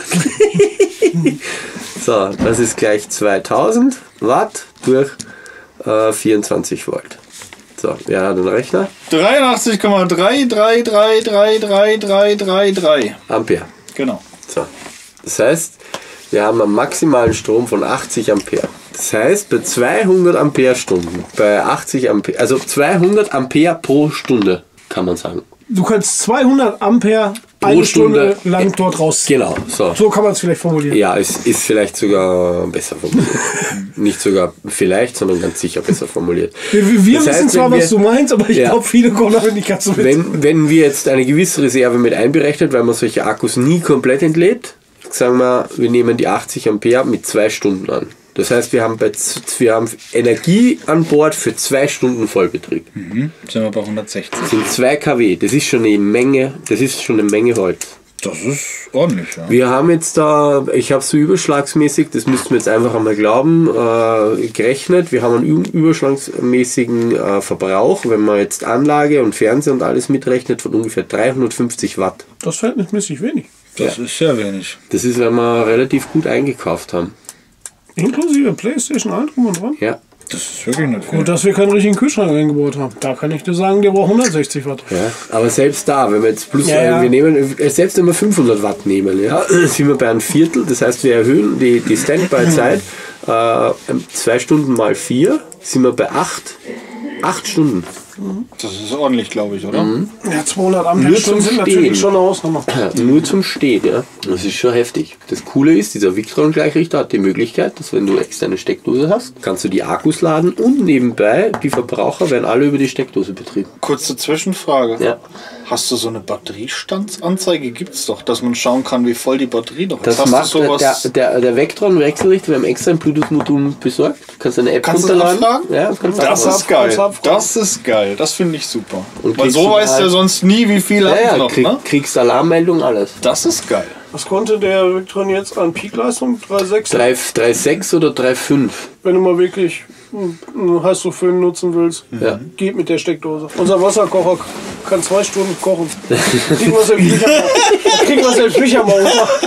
So, das ist gleich zweitausend Watt durch äh, vierundzwanzig Volt. So, wer hat einen Rechner? dreiundachtzig Komma drei drei drei drei drei drei drei drei Ampere. Genau. So. Das heißt, wir haben einen maximalen Strom von achtzig Ampere. Das heißt, bei zweihundert Ampere Stunden, bei achtzig Ampere, also zweihundert Ampere pro Stunde, kann man sagen. Du kannst zweihundert Ampere Pro eine Stunde, Stunde lang dort raus. Genau, so. So kann man es vielleicht formulieren. Ja, es ist vielleicht sogar besser formuliert. Nicht sogar vielleicht, sondern ganz sicher besser formuliert. Wir, wir Das wissen heißt, zwar, wenn was wir- du meinst, aber ich Ja. glaube, viele kommen damit nicht ganz so mit. Wenn, wenn wir jetzt eine gewisse Reserve mit einberechnet, weil man solche Akkus nie komplett entlädt, sagen wir, wir nehmen die achtzig Ampere mit zwei Stunden an. Das heißt, wir haben, bei, z- wir haben Energie an Bord für zwei Stunden Vollbetrieb. Mhm. Sind wir bei hundertsechzig. Das sind zwei Kilowatt. Das ist schon eine Menge, das ist schon eine Menge Holz. Das ist ordentlich, ja. Wir haben jetzt da, ich habe so überschlagsmäßig, das müssten wir jetzt einfach einmal glauben, äh, gerechnet. Wir haben einen ü- überschlagsmäßigen äh, Verbrauch, wenn man jetzt Anlage und Fernseher und alles mitrechnet, von ungefähr dreihundertfünfzig Watt. Das verhältnismäßig wenig. Das Ja. ist sehr wenig. Das ist, wenn wir relativ gut eingekauft haben. Inklusive Playstation allen drum und dran. Ja. Das ist wirklich nicht viel. Gut, dass wir keinen richtigen Kühlschrank eingebaut haben. Da kann ich dir sagen, der braucht hundertsechzig Watt. Ja, aber selbst da, wenn wir jetzt plus, Ja, ja. wir nehmen, äh, selbst wenn wir fünfhundert Watt nehmen, ja, sind wir bei einem Viertel. Das heißt, wir erhöhen die, die Standby-Zeit äh, zwei Stunden mal vier, sind wir bei acht, acht Stunden. Das ist ordentlich, glaube ich, oder? Mhm. Ja, zweihundert Nur Ampere zum Stunden sind Stehen. natürlich schon eine Hausnummer. Ja, nur zum Stehen, ja. Das ist schon heftig. Das Coole ist, dieser Victron-Gleichrichter hat die Möglichkeit, dass wenn du externe Steckdose hast, kannst du die Akkus laden und nebenbei die Verbraucher werden alle über die Steckdose betrieben. Kurze Zwischenfrage. Ja. Hast du so eine Batteriestandsanzeige? Gibt es doch, dass man schauen kann, wie voll die Batterie noch ist. Das Hast macht du der, sowas? der, der, der Vectron-Wechselrichter, wir haben extra ein Bluetooth-Modul besorgt. Du kannst eine App Kannst du runterladen. abfragen? Ja, kannst du Das abfragen. ist geil. abfragen. Das ist geil. Das finde ich super. Und Weil kriegst so du weißt du halt- ja sonst nie, wie viel Ja, hat ja, noch, krieg, ne? kriegst Alarmmeldung, alles. Das ist geil. Was konnte der Victron jetzt an Peakleistung? drei Komma sechs? drei Komma sechs oder drei Komma fünf. Wenn du mal wirklich einen Heißluftföhn nutzen willst, Ja. geht mit der Steckdose. Unser Wasserkocher kann zwei Stunden kochen. Kriegen wir selbst nicht am- kriegen wir selbst nicht am Morgen.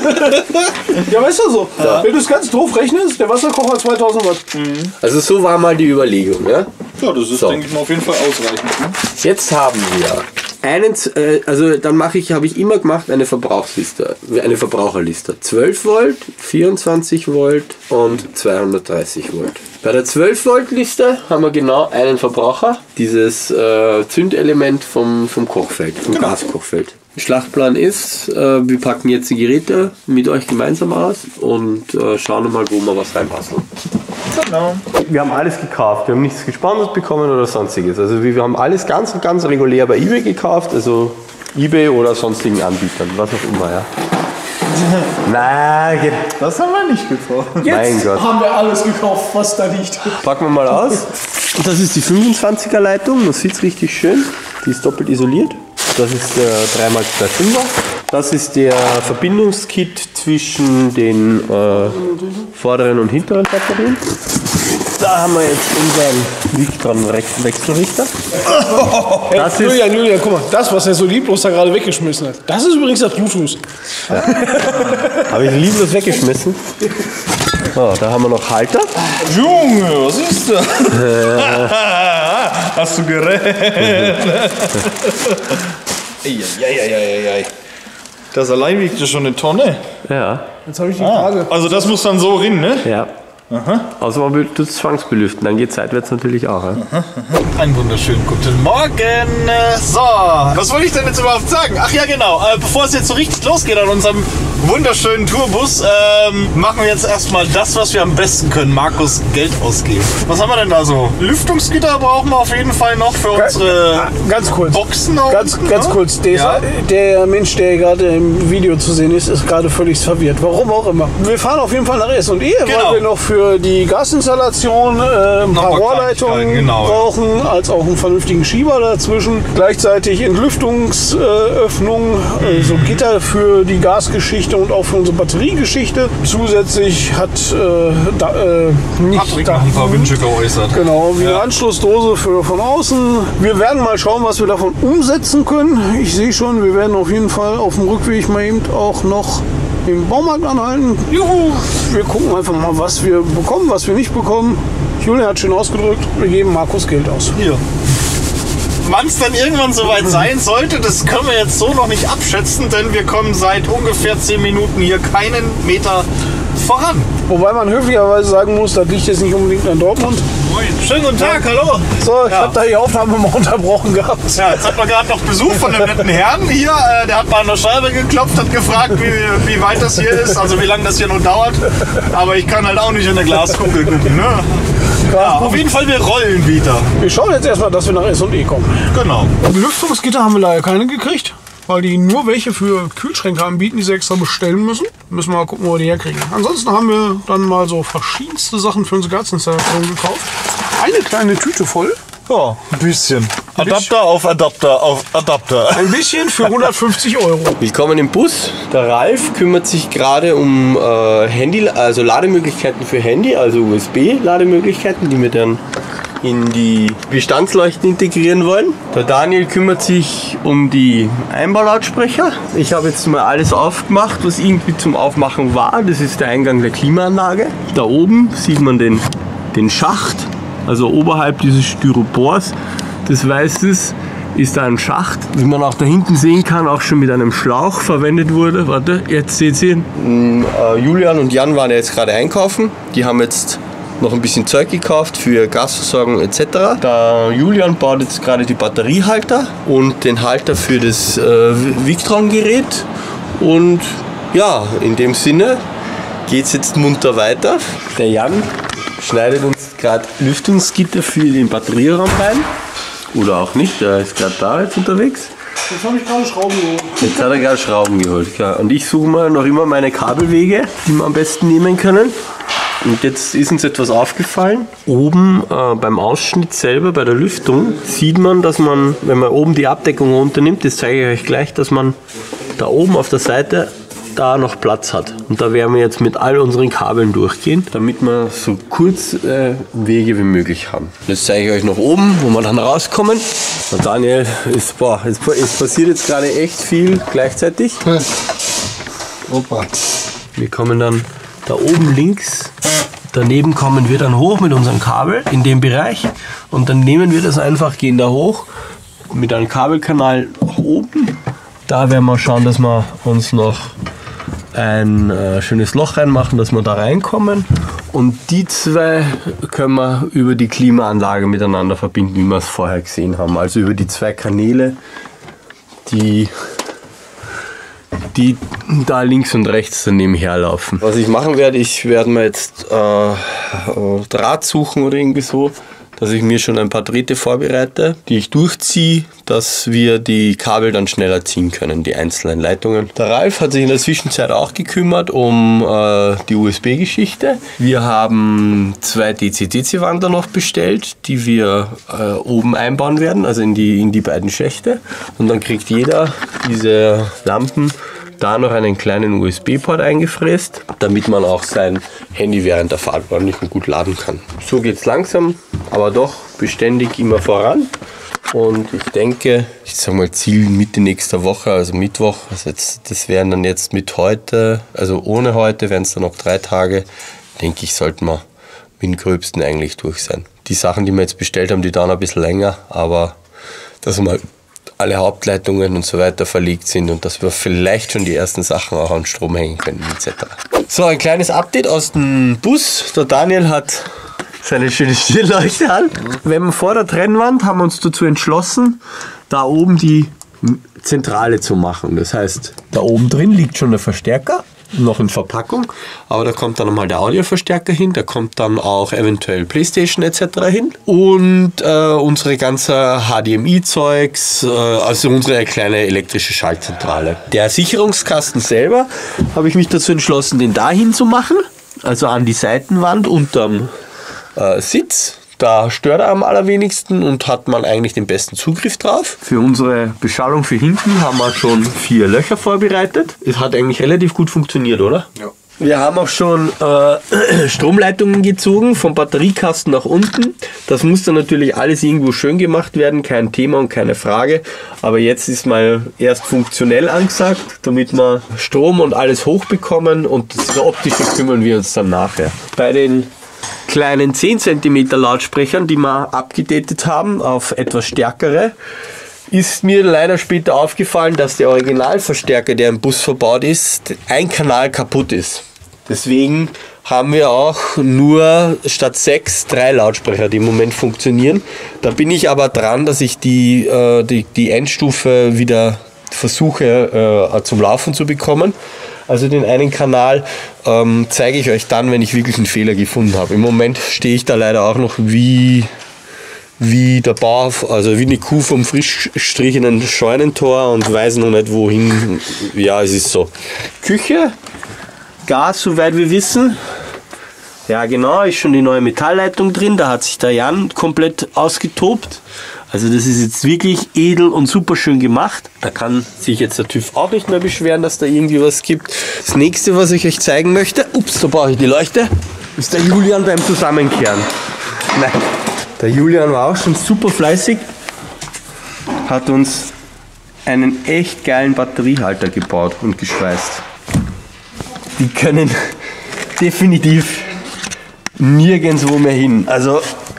Ja, weißt du so. Ja. Wenn du es ganz doof rechnest, der Wasserkocher zweitausend Watt. Also so war mal die Überlegung. Ja? Ja, das ist, So. denke ich mal, auf jeden Fall ausreichend. Ne? Jetzt haben wir einen, äh, also dann mache ich, habe ich immer gemacht eine Verbrauchsliste, eine Verbraucherliste. zwölf Volt, vierundzwanzig Volt und zweihundertdreißig Volt. Bei der zwölf Volt Liste haben wir genau einen Verbraucher, dieses äh, Zündelement vom, vom Kochfeld, vom Gaskochfeld. Schlachtplan ist, äh, wir packen jetzt die Geräte mit euch gemeinsam aus und äh, schauen mal, wo wir was reinpassen. Genau. Wir haben alles gekauft, wir haben nichts gesponsert bekommen oder sonstiges. Also wir haben alles ganz, ganz regulär bei eBay gekauft, also eBay oder sonstigen Anbietern, was auch immer, ja. Nein, das haben wir nicht gekauft. Mein Gott. Haben wir alles gekauft, was da liegt. Packen wir mal aus. Das ist die fünfundzwanziger Leitung, man sieht es richtig schön. Die ist doppelt isoliert. Das ist der drei mal zwei Komma fünfer. Das ist der Verbindungskit zwischen den äh, vorderen und hinteren Batterien. Da haben wir jetzt unseren Victron-Wechselrichter. Hey, Das ist- Julian, Julian, guck mal, das, was er so lieblos da gerade weggeschmissen hat, das ist übrigens das Bluetooth. Habe ich lieblos weggeschmissen. So, da haben wir noch Halter. Junge, was ist das? Hast du gerät? Eieieiei. Das allein wiegt ja schon eine Tonne. Ja. Jetzt habe ich die Ah, Frage. also das muss dann so rein, ne? Ja. Außer man will das zwangsbelüften, dann geht seitwärts natürlich auch. Ja? Einen wunderschönen guten Morgen. So, was wollte ich denn jetzt überhaupt sagen? Ach ja, genau. Äh, bevor es jetzt so richtig losgeht an unserem wunderschönen Tourbus, ähm, machen wir jetzt erstmal das, was wir am besten können. Markus, Geld ausgeben. Was haben wir denn da so? Lüftungsgitter brauchen wir auf jeden Fall noch für unsere Ganz kurz. Boxen. auch, Ganz, ne? ganz kurz, der, Ja. der Mensch, der gerade im Video zu sehen ist, ist gerade völlig verwirrt. Warum auch immer. Wir fahren auf jeden Fall nach S und E, Genau. weil wir noch für für die Gasinstallation äh, ein paar Rohrleitungen genau. brauchen, als auch einen vernünftigen Schieber dazwischen. Gleichzeitig Entlüftungsöffnungen, äh, so Gitter für die Gasgeschichte und auch für unsere Batteriegeschichte. Zusätzlich hat äh, da, äh, nicht Patrick da, noch ein paar Wünsche geäußert. Genau, wie Ja. eine Anschlussdose für von außen. Wir werden mal schauen, was wir davon umsetzen können. Ich sehe schon, wir werden auf jeden Fall auf dem Rückweg mal eben auch noch im Baumarkt anhalten. Juhu! Wir gucken einfach mal, was wir bekommen, was wir nicht bekommen. Julian hat schön ausgedrückt, wir geben Markus Geld aus. Hier. Wann es dann irgendwann soweit sein sollte, das können wir jetzt so noch nicht abschätzen, denn wir kommen seit ungefähr zehn Minuten hier keinen Meter voran. Wobei man höflicherweise sagen muss, das liegt jetzt nicht unbedingt an Dortmund. Moin. Schönen guten Tag, hallo. So, ich Ja. habe da die Aufnahme mal unterbrochen gehabt. Ja, jetzt hat man gerade noch Besuch von dem netten Herrn hier. Äh, der hat mal an der Scheibe geklopft, hat gefragt, wie, wie weit das hier ist, also wie lange das hier noch dauert. Aber ich kann halt auch nicht in der Glaskugel gucken. Ne? Ja, auf jeden Fall, wir rollen wieder. Wir schauen jetzt erstmal, dass wir nach S und E kommen. Genau. Lüftungsgitter haben wir leider keine gekriegt, weil die nur welche für Kühlschränke anbieten, die sie extra bestellen müssen. Müssen wir mal gucken, wo wir die herkriegen. Ansonsten haben wir dann mal so verschiedenste Sachen für unsere Gasinstallation gekauft. Eine kleine Tüte voll. Ja, ein bisschen. Adapter auf Adapter auf Adapter. Ein bisschen für hundertfünfzig Euro. Willkommen im Bus. Der Ralf kümmert sich gerade um äh, Handy, also Lademöglichkeiten für Handy, also U S B-Lademöglichkeiten, die wir dann in die Bestandsleuchten integrieren wollen. Der Daniel kümmert sich um die Einbaulautsprecher. Ich habe jetzt mal alles aufgemacht, was irgendwie zum Aufmachen war. Das ist der Eingang der Klimaanlage. Da oben sieht man den, den Schacht, also oberhalb dieses Styropors des Weißes ist da ein Schacht, wie man auch da hinten sehen kann, auch schon mit einem Schlauch verwendet wurde. Warte, jetzt seht ihr ihn. Äh, Julian und Jan waren ja jetzt gerade einkaufen. Die haben jetzt noch ein bisschen Zeug gekauft für Gasversorgung et cetera. Der Julian baut jetzt gerade die Batteriehalter und den Halter für das äh, Victron-Gerät. Und ja, in dem Sinne geht es jetzt munter weiter. Der Jan schneidet uns gerade Lüftungsgitter für den Batterieraum rein. Oder auch nicht, der ist gerade da jetzt unterwegs. Jetzt habe ich gerade Schrauben geholt. Jetzt hat er gerade Schrauben geholt, klar. Und ich suche mal noch immer meine Kabelwege, die wir am besten nehmen können. Und jetzt ist uns etwas aufgefallen. Oben äh, beim Ausschnitt selber, bei der Lüftung, sieht man, dass man, wenn man oben die Abdeckung runternimmt, das zeige ich euch gleich, dass man da oben auf der Seite da noch Platz hat. Und da werden wir jetzt mit all unseren Kabeln durchgehen, damit wir so kurz äh, Wege wie möglich haben. Jetzt zeige ich euch noch oben, wo wir dann rauskommen. Und Daniel, ist, boah, es, es passiert jetzt gerade echt viel gleichzeitig. Opa. Wir kommen dann da oben links, daneben kommen wir dann hoch mit unserem Kabel in dem Bereich und dann nehmen wir das einfach, gehen da hoch mit einem Kabelkanal nach oben. Da werden wir schauen, dass wir uns noch ein äh, schönes Loch reinmachen, dass wir da reinkommen. Und die zwei können wir über die Klimaanlage miteinander verbinden, wie wir es vorher gesehen haben. Also über die zwei Kanäle, die, die da links und rechts daneben herlaufen. Was ich machen werde, ich werde mir jetzt äh, Draht suchen oder irgendwie so, dass ich mir schon ein paar Drähte vorbereite, die ich durchziehe, dass wir die Kabel dann schneller ziehen können, die einzelnen Leitungen. Der Ralf hat sich in der Zwischenzeit auch gekümmert um äh, die U S B-Geschichte. Wir haben zwei D C-D C-Wandler noch bestellt, die wir äh, oben einbauen werden, also in die, in die beiden Schächte. Und dann kriegt jeder diese Lampen da noch einen kleinen U S B-Port eingefräst, damit man auch sein Handy während der Fahrt ordentlich und gut laden kann. So geht es langsam, aber doch beständig immer voran. Und ich denke, ich sage mal Ziel Mitte nächster Woche, also Mittwoch, also jetzt, das wären dann jetzt mit heute, also ohne heute wären es dann noch drei Tage, denke ich, sollten wir mit dem Gröbsten eigentlich durch sein. Die Sachen, die wir jetzt bestellt haben, die dauern ein bisschen länger, aber dass wir alle Hauptleitungen und so weiter verlegt sind und dass wir vielleicht schon die ersten Sachen auch an Strom hängen können et cetera. So, ein kleines Update aus dem Bus. Der Daniel hat seine schöne Stirnleuchte an. Wenn wir vor der Trennwand haben wir uns dazu entschlossen, da oben die Zentrale zu machen. Das heißt, da oben drin liegt schon der Verstärker, noch in Verpackung, aber da kommt dann nochmal der Audioverstärker hin, da kommt dann auch eventuell Playstation et cetera hin und äh, unsere ganze H D M I-Zeugs, äh, also unsere kleine elektrische Schaltzentrale. Der Sicherungskasten selber habe ich mich dazu entschlossen, den dahin zu machen. also an die Seitenwand unterm äh, Sitz. Da stört er am allerwenigsten und hat man eigentlich den besten Zugriff drauf. Für unsere Beschallung für hinten haben wir schon vier Löcher vorbereitet. Es hat eigentlich relativ gut funktioniert, oder? Ja. Wir haben auch schon äh, Stromleitungen gezogen, vom Batteriekasten nach unten. Das muss dann natürlich alles irgendwo schön gemacht werden, kein Thema und keine Frage. Aber jetzt ist mal erst funktionell angesagt, damit wir Strom und alles hochbekommen, und das Optische kümmern wir uns dann nachher. Bei den kleinen zehn Zentimeter Lautsprechern, die wir abgedatet haben auf etwas stärkere, ist mir leider später aufgefallen, dass der Originalverstärker, der im Bus verbaut ist, ein Kanal kaputt ist. Deswegen haben wir auch nur statt sechs drei Lautsprecher, die im Moment funktionieren. Da bin ich aber dran, dass ich die, äh, die, die Endstufe wieder versuche äh, zum Laufen zu bekommen. Also den einen Kanal ähm, zeige ich euch dann, wenn ich wirklich einen Fehler gefunden habe. Im Moment stehe ich da leider auch noch wie... wie der Bauer, also wie eine Kuh vom frisch gestrichenen Scheunentor und weiß noch nicht wohin. Ja, es ist so. Küche, Gas, soweit wir wissen. Ja genau, ist schon die neue Metallleitung drin, da hat sich der Jan komplett ausgetobt. Also das ist jetzt wirklich edel und super schön gemacht. Da kann sich jetzt der TÜV auch nicht mehr beschweren, dass da irgendwie was gibt. Das nächste, was ich euch zeigen möchte, ups, da brauche ich die Leuchte, ist der Julian beim Zusammenkehren. Nein. Der Julian war auch schon super fleißig, hat uns einen echt geilen Batteriehalter gebaut und geschweißt. Die können definitiv nirgendwo mehr hin. Also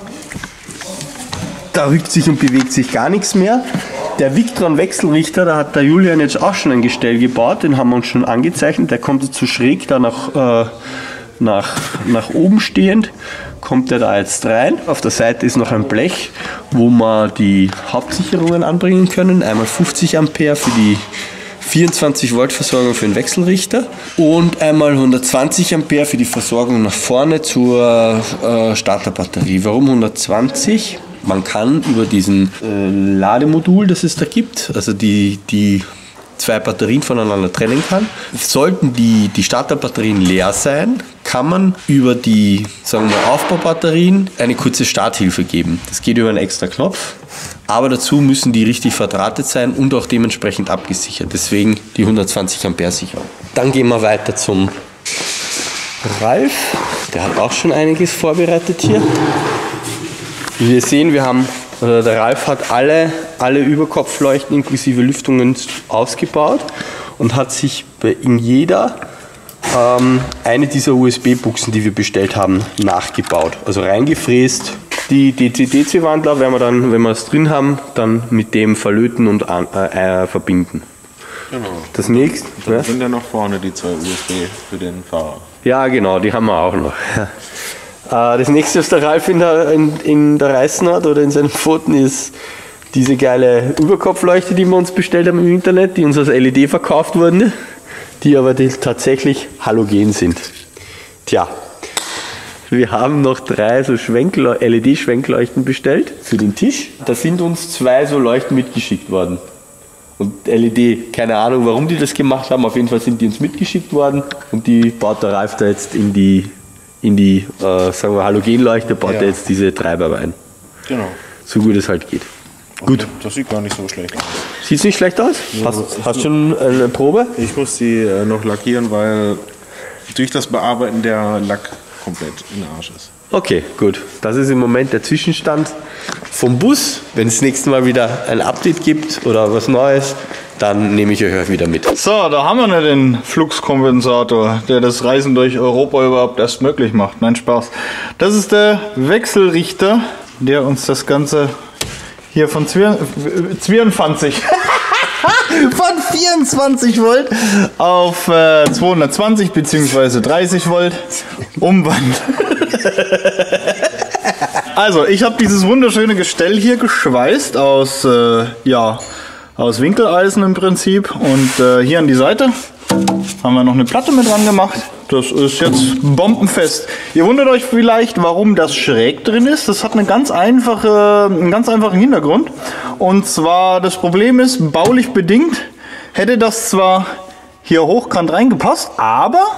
da rückt sich und bewegt sich gar nichts mehr. Der Victron Wechselrichter, da hat der Julian jetzt auch schon ein Gestell gebaut, den haben wir uns schon angezeichnet. Der kommt jetzt so schräg da nach, äh, nach, nach oben stehend. Kommt der da jetzt rein. Auf der Seite ist noch ein Blech, wo wir die Hauptsicherungen anbringen können. Einmal fünfzig Ampere für die vierundzwanzig Volt Versorgung für den Wechselrichter und einmal hundertzwanzig Ampere für die Versorgung nach vorne zur äh, Starterbatterie. Warum hundertzwanzig? Man kann über diesen äh, Lademodul, das es da gibt, also die, die zwei Batterien voneinander trennen kann. Sollten die, die Starterbatterien leer sein, kann man über die, sagen wir, Aufbaubatterien eine kurze Starthilfe geben. Das geht über einen extra Knopf, aber dazu müssen die richtig verdrahtet sein und auch dementsprechend abgesichert. Deswegen die hundertzwanzig Ampere Sicherung. Dann gehen wir weiter zum Ralf. Der hat auch schon einiges vorbereitet hier. Wie wir sehen, wir haben, oder der Ralf hat alle, alle Überkopfleuchten inklusive Lüftungen ausgebaut und hat sich in jeder ähm, eine dieser U S B-Buchsen, die wir bestellt haben, nachgebaut. Also reingefräst. Die D C D C-Wandler werden wir dann, wenn wir es drin haben, dann mit dem verlöten und an, äh, verbinden. Genau. Das nächste. Dann ne? sind ja noch vorne die zwei U S B für den Fahrer. Ja, genau, die haben wir auch noch. Das nächste, was der Ralf in der, in, in der Reißen hat oder in seinen Pfoten, ist diese geile Überkopfleuchte, die wir uns bestellt haben im Internet, die uns als L E D verkauft wurden, die aber die tatsächlich halogen sind. Tja, wir haben noch drei so L E D-Schwenkleuchten bestellt für den Tisch. Da sind uns zwei so Leuchten mitgeschickt worden. Und L E D, keine Ahnung, warum die das gemacht haben, auf jeden Fall sind die uns mitgeschickt worden und die baut der Ralf da jetzt in die in die, äh, sagen wir, Halogenleuchte, baut ja. er jetzt diese Treiber ein. Genau. So gut es halt geht. Und gut. Das sieht gar nicht so schlecht aus. Sieht nicht schlecht aus? Ja, hast hast schon eine Probe? Ich muss die äh, noch lackieren, weil durch das Bearbeiten der Lack komplett in den Arsch ist. Okay, gut. Das ist im Moment der Zwischenstand vom Bus. Wenn es nächstes Mal wieder ein Update gibt oder was Neues, dann nehme ich euch wieder mit. So, da haben wir noch den Fluxkompensator, der das Reisen durch Europa überhaupt erst möglich macht. Nein, Spaß. Das ist der Wechselrichter, der uns das Ganze hier von zweiundzwanzig von vierundzwanzig Volt auf äh, zweihundertzwanzig bzw. dreißig Volt umwandelt. Also, ich habe dieses wunderschöne Gestell hier geschweißt aus, äh, ja, aus Winkeleisen im Prinzip. Und äh, hier an die Seite haben wir noch eine Platte mit dran gemacht. Das ist jetzt bombenfest. Ihr wundert euch vielleicht, warum das schräg drin ist. Das hat eine ganz einfache, einen ganz einfachen Hintergrund. Und zwar, das Problem ist, baulich bedingt hätte das zwar hier hochkant reingepasst, aber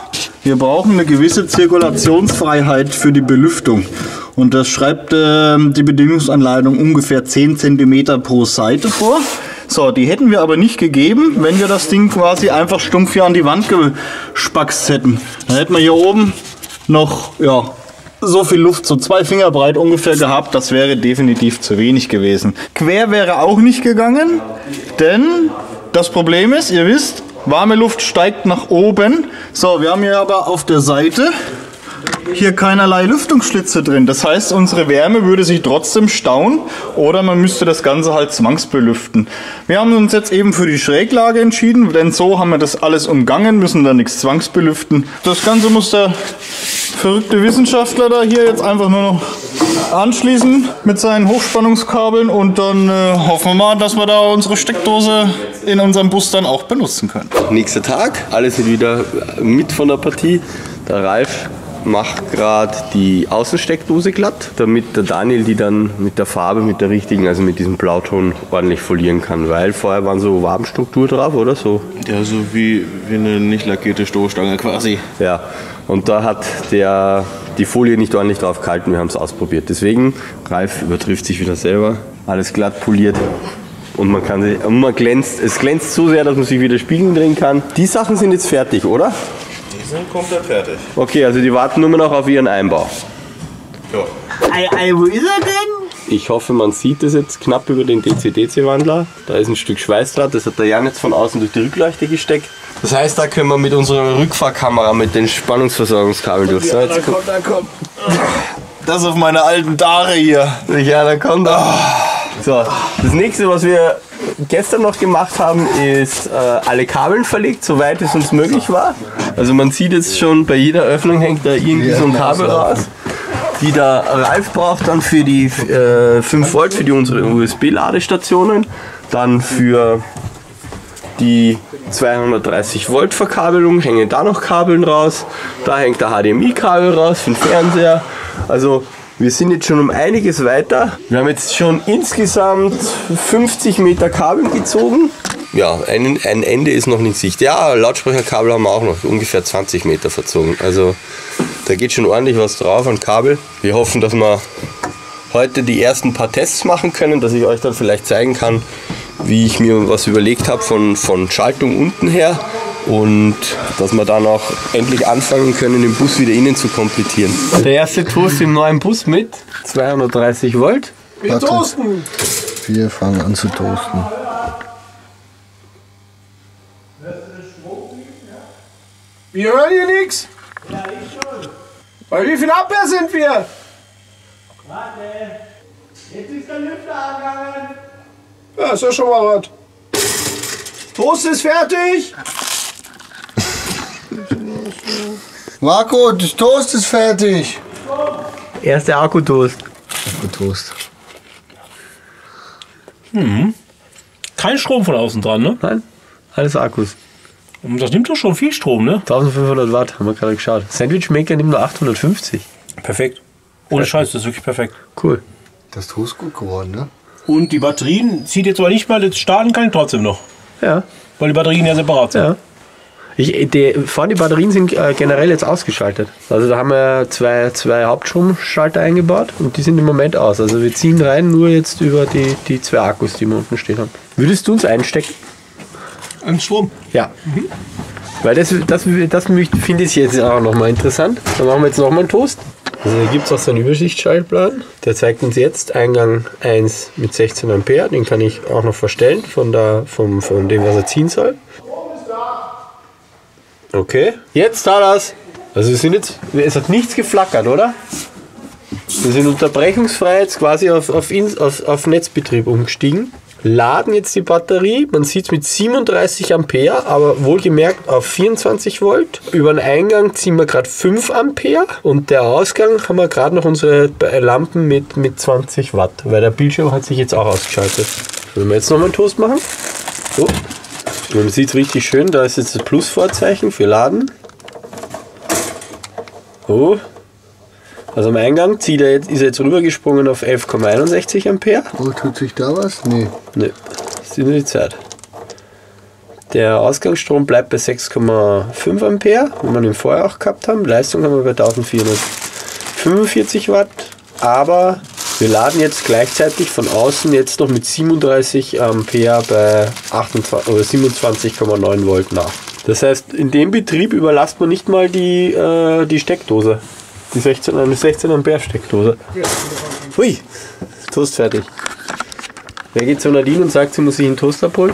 wir brauchen eine gewisse Zirkulationsfreiheit für die Belüftung. Und das schreibt äh, die Bedienungsanleitung ungefähr zehn Zentimeter pro Seite vor. So, die hätten wir aber nicht gegeben, wenn wir das Ding quasi einfach stumpf hier an die Wand gespackst hätten. Dann hätten wir hier oben noch, ja, so viel Luft, so zwei Finger breit ungefähr gehabt. Das wäre definitiv zu wenig gewesen. Quer wäre auch nicht gegangen, denn das Problem ist, ihr wisst, warme Luft steigt nach oben. So, wir haben hier aber auf der Seite hier keinerlei Lüftungsschlitze drin. Das heißt, unsere Wärme würde sich trotzdem stauen oder man müsste das Ganze halt zwangsbelüften. Wir haben uns jetzt eben für die Schräglage entschieden, denn so haben wir das alles umgangen, müssen da nichts zwangsbelüften. Das Ganze muss der verrückte Wissenschaftler da hier jetzt einfach nur noch anschließen mit seinen Hochspannungskabeln und dann äh, hoffen wir mal, dass wir da unsere Steckdose in unserem Bus dann auch benutzen können. Nächster Tag, alles sind wieder mit von der Partie. Der Ralf macht gerade die Außensteckdose glatt, damit der Daniel die dann mit der Farbe, mit der richtigen, also mit diesem Blauton ordentlich folieren kann, weil vorher waren so Wabenstruktur drauf, oder so? Ja, so wie, wie eine nicht lackierte Stoßstange quasi. Ja, und da hat der die Folie nicht ordentlich drauf gehalten, wir haben es ausprobiert. Deswegen, Ralf übertrifft sich wieder selber, alles glatt poliert. Und man kann sich, und man glänzt, es glänzt so sehr, dass man sich wieder spiegeln drehen kann. Die Sachen sind jetzt fertig, oder? Die sind komplett fertig. Okay, also die warten nur noch auf ihren Einbau. Ja. Ei, ei, wo ist er denn? Ich hoffe, man sieht das jetzt knapp über den D C D C-Wandler. Da ist ein Stück Schweißdraht, das hat der Jan jetzt von außen durch die Rückleuchte gesteckt. Das heißt, da können wir mit unserer Rückfahrkamera mit den Spannungsversorgungskabeln durch. Ja, da kommt, da kommt. Das auf meine alten Dare hier. Ja, da kommt er. So, das nächste, was wir gestern noch gemacht haben, ist äh, alle Kabeln verlegt, soweit es uns möglich war. Also man sieht jetzt schon, bei jeder Öffnung hängt da irgendwie so ein Kabel raus, die der Ralf braucht dann für die äh, fünf Volt, für die unsere U S B-Ladestationen, dann für die zweihundertdreißig Volt Verkabelung hängen da noch Kabeln raus, da hängt der H D M I-Kabel raus für den Fernseher. Also wir sind jetzt schon um einiges weiter. Wir haben jetzt schon insgesamt fünfzig Meter Kabel gezogen. Ja, ein, ein Ende ist noch nicht sicht. Ja, Lautsprecherkabel haben wir auch noch ungefähr zwanzig Meter verzogen. Also da geht schon ordentlich was drauf an Kabel. Wir hoffen, dass wir heute die ersten paar Tests machen können, dass ich euch dann vielleicht zeigen kann, wie ich mir was überlegt habe von, von Schaltung unten her. Und dass wir dann auch endlich anfangen können, den Bus wieder innen zu komplettieren. Der erste Toast im neuen Bus mit zweihundertdreißig Volt. Wir toasten! Wir fangen an zu toasten. Wir hören hier nichts. Ja, ich schon. Bei wie viel Ampere sind wir? Warte. Jetzt ist der Lüfter angegangen. Ja, ist ja schon mal was. Toast ist fertig. Marco, das Toast ist fertig. Erster Akkutoast. Akkutoast. Hm. Kein Strom von außen dran, ne? Nein, alles Akkus. Und das nimmt doch schon viel Strom, ne? eintausendfünfhundert Watt, haben wir gerade geschaut. Sandwich Maker nimmt nur achthundertfünfzig. Perfekt. Ohne Scheiß, das ist wirklich perfekt. Cool. Das Toast ist gut geworden, ne? Und die Batterien zieht jetzt aber nicht mal, jetzt starten kann ich trotzdem noch. Ja. Weil die Batterien ja separat sind. Ja. Ich, die, vorne die Batterien sind äh, generell jetzt ausgeschaltet. Also da haben wir zwei, zwei Hauptstromschalter eingebaut und die sind im Moment aus. Also wir ziehen rein nur jetzt über die, die zwei Akkus, die wir unten stehen haben. Würdest du uns einstecken? An Strom? Ja. Mhm. Weil das, das, das finde ich jetzt auch nochmal interessant. Dann machen wir jetzt nochmal einen Toast. Also hier gibt es auch so einen Übersichtsschaltplan. Der zeigt uns jetzt Eingang eins mit sechzehn Ampere. Den kann ich auch noch verstellen von, der, vom, von dem, was er ziehen soll. Okay, jetzt hat das. Also wir sind jetzt, es hat nichts geflackert, oder? Wir sind unterbrechungsfrei jetzt quasi auf, auf, auf, auf Netzbetrieb umgestiegen. Laden jetzt die Batterie, man sieht es mit siebenunddreißig Ampere, aber wohlgemerkt auf vierundzwanzig Volt. Über den Eingang ziehen wir gerade fünf Ampere und der Ausgang haben wir gerade noch unsere Lampen mit, mit zwanzig Watt, weil der Bildschirm hat sich jetzt auch ausgeschaltet. Wenn wir jetzt nochmal einen Toast machen. So. Man sieht es richtig schön, da ist jetzt das Plus-Vorzeichen für Laden. Oh. Also am Eingang zieht er jetzt, ist er jetzt rübergesprungen auf elf Komma einundsechzig Ampere. Oh, tut sich da was? Nee. Nee, das ist nur die Zeit. Der Ausgangsstrom bleibt bei sechs Komma fünf Ampere, wie wir ihn vorher auch gehabt haben. Leistung haben wir bei eintausendvierhundertfünfundvierzig Watt, aber wir laden jetzt gleichzeitig von außen jetzt noch mit siebenunddreißig Ampere bei achtundzwanzig oder siebenundzwanzig Komma neun Volt nach. Das heißt, in dem Betrieb überlasst man nicht mal die, äh, die Steckdose. Die sechzehn, eine sechzehn Ampere Steckdose. Hui, Toast fertig. Wer geht zu Nadine und sagt, sie muss sich einen Toast abholen?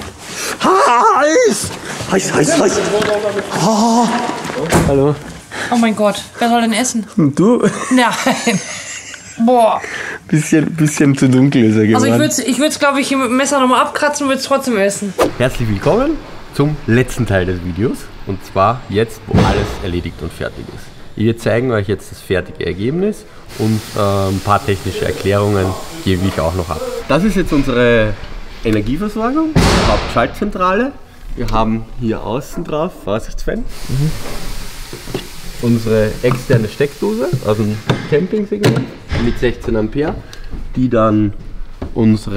Heiß! Heiß, heiß, heiß! Oh. Hallo. Oh mein Gott, wer soll denn essen? Du? Nein. Boah. Bisschen, bisschen zu dunkel ist er geworden. Also ich würde es, ich würd's, glaube ich, hier mit dem Messer nochmal abkratzen und würde es trotzdem essen. Herzlich willkommen zum letzten Teil des Videos. Und zwar jetzt, wo alles erledigt und fertig ist. Wir zeigen euch jetzt das fertige Ergebnis und äh, ein paar technische Erklärungen gebe ich auch noch ab. Das ist jetzt unsere Energieversorgung, Hauptschaltzentrale. Wir haben hier außen drauf, Vorsichtsfan, mhm. unsere externe Steckdose aus dem Campingsegment mit sechzehn Ampere, die dann unseren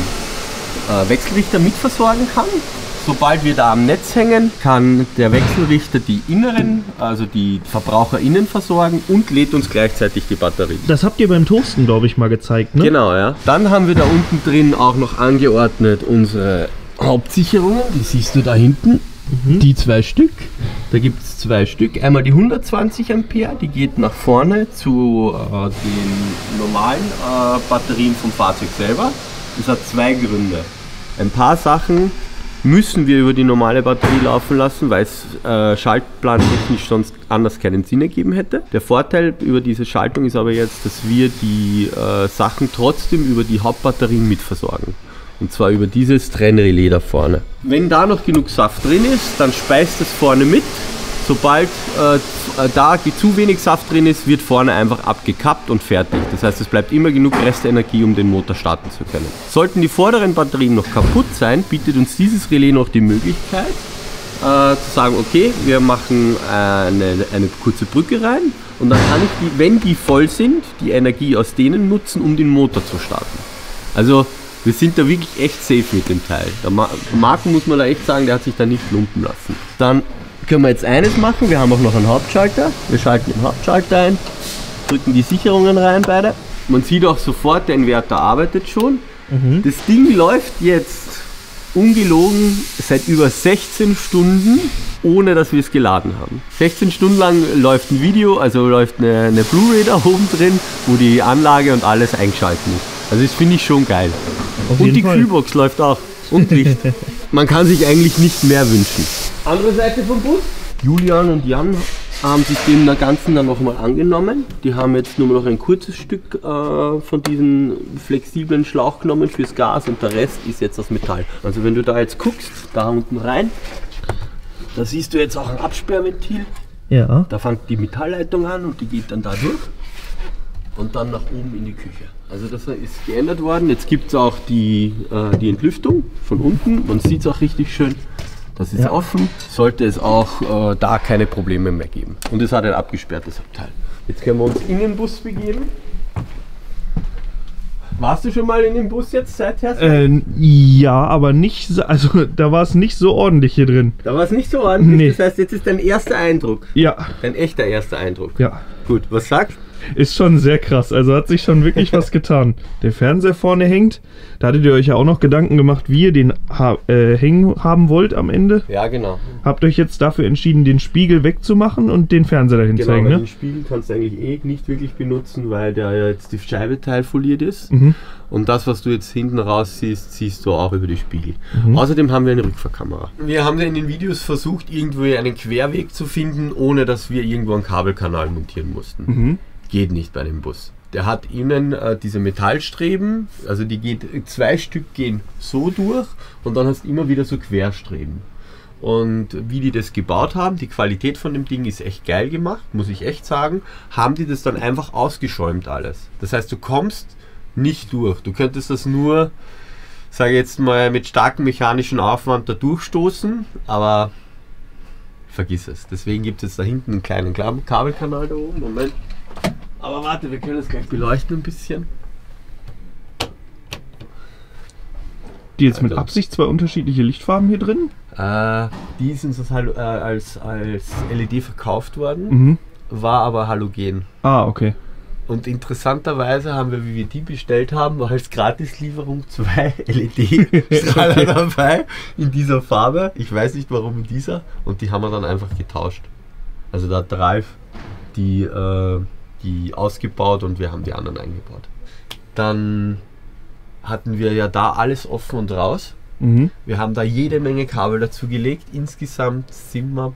äh, Wechselrichter mitversorgen kann. Sobald wir da am Netz hängen, kann der Wechselrichter die inneren, also die VerbraucherInnen versorgen und lädt uns gleichzeitig die Batterie. Das habt ihr beim Toasten, glaube ich, mal gezeigt, ne? Genau, ja. Dann haben wir da unten drin auch noch angeordnet unsere Hauptsicherungen. Die siehst du da hinten, mhm. die zwei Stück. Da gibt es zwei Stück. Einmal die hundertzwanzig Ampere, die geht nach vorne zu äh, den normalen äh, Batterien vom Fahrzeug selber. Das hat zwei Gründe. Ein paar Sachen müssen wir über die normale Batterie laufen lassen, weil es äh, schaltplantechnisch sonst anders keinen Sinn ergeben hätte. Der Vorteil über diese Schaltung ist aber jetzt, dass wir die äh, Sachen trotzdem über die Hauptbatterien mitversorgen. Und zwar über dieses Trennrelais da vorne. Wenn da noch genug Saft drin ist, dann speist es vorne mit. Sobald äh, da zu wenig Saft drin ist, wird vorne einfach abgekappt und fertig. Das heißt, es bleibt immer genug Restenergie, um den Motor starten zu können. Sollten die vorderen Batterien noch kaputt sein, bietet uns dieses Relais noch die Möglichkeit, äh, zu sagen, okay, wir machen eine, eine kurze Brücke rein und dann kann ich, die, wenn die voll sind, die Energie aus denen nutzen, um den Motor zu starten. Also wir sind da wirklich echt safe mit dem Teil. Der Marco, muss man da echt sagen, der hat sich da nicht lumpen lassen. Dann können wir jetzt eines machen, wir haben auch noch einen Hauptschalter. Wir schalten den Hauptschalter ein, drücken die Sicherungen rein beide. Man sieht auch sofort, der Inverter arbeitet schon. Mhm. Das Ding läuft jetzt ungelogen seit über sechzehn Stunden, ohne dass wir es geladen haben. sechzehn Stunden lang läuft ein Video, also läuft eine, eine Blu-ray da oben drin, wo die Anlage und alles eingeschalten ist. Also das finde ich schon geil. Auf und die Fall. Kühlbox läuft auch. Und Licht. Man kann sich eigentlich nicht mehr wünschen. Andere Seite vom Bus. Julian und Jan haben sich dem Ganzen dann nochmal angenommen. Die haben jetzt nur noch ein kurzes Stück äh, von diesem flexiblen Schlauch genommen fürs Gas und der Rest ist jetzt aus Metall. Also wenn du da jetzt guckst, da unten rein, da siehst du jetzt auch ein Absperrventil. Ja. Da fängt die Metallleitung an und die geht dann da durch und dann nach oben in die Küche. Also das ist geändert worden. Jetzt gibt es auch die, äh, die Entlüftung von unten. Man sieht es auch richtig schön. Das ist ja offen. Sollte es auch äh, da keine Probleme mehr geben. Und es hat ein abgesperrtes Abteil. Jetzt können wir uns in den Bus begeben. Warst du schon mal in dem Bus jetzt seither? Äh, ja, aber nicht so, also da war es nicht so ordentlich hier drin. Da war es nicht so ordentlich? Nee. Das heißt, jetzt ist dein erster Eindruck? Ja. Dein echter erster Eindruck? Ja. Gut, was sagst du? Ist schon sehr krass, also hat sich schon wirklich was getan. Der Fernseher vorne hängt, da hattet ihr euch ja auch noch Gedanken gemacht, wie ihr den ha äh, hängen haben wollt am Ende. Ja, genau. Habt euch jetzt dafür entschieden, den Spiegel wegzumachen und den Fernseher dahin genau, zu hängen, ne? Den Spiegel kannst du eigentlich eh nicht wirklich benutzen, weil der ja jetzt die Scheibe teilfoliert ist. Mhm. Und das, was du jetzt hinten raus siehst, siehst du auch über die Spiegel. Mhm. Außerdem haben wir eine Rückfahrkamera. Wir haben ja in den Videos versucht, irgendwo einen Querweg zu finden, ohne dass wir irgendwo einen Kabelkanal montieren mussten. Mhm. Geht nicht bei dem Bus. Der hat innen äh, diese Metallstreben, also die geht, zwei Stück gehen so durch und dann hast du immer wieder so Querstreben. Und wie die das gebaut haben, die Qualität von dem Ding ist echt geil gemacht, muss ich echt sagen, haben die das dann einfach ausgeschäumt alles. Das heißt, du kommst nicht durch. Du könntest das nur, sage jetzt mal, mit starkem mechanischen Aufwand da durchstoßen, aber vergiss es. Deswegen gibt es jetzt da hinten einen kleinen Kabelkanal da oben. Moment. Aber warte, wir können es gleich beleuchten ein bisschen. Die jetzt mit Absicht zwei unterschiedliche Lichtfarben hier drin? Äh, die ist uns als, Halo- äh, als, als L E D verkauft worden, Mhm. war aber halogen. Ah, okay. Und interessanterweise haben wir, wie wir die bestellt haben, war als Gratislieferung zwei L E D-Strahler Okay. dabei in dieser Farbe. Ich weiß nicht warum in dieser. Und die haben wir dann einfach getauscht. Also da hat der Ralf die, äh, die ausgebaut und wir haben die anderen eingebaut. Dann hatten wir ja da alles offen und raus. Mhm. Wir haben da jede Menge Kabel dazu gelegt. Insgesamt sind wir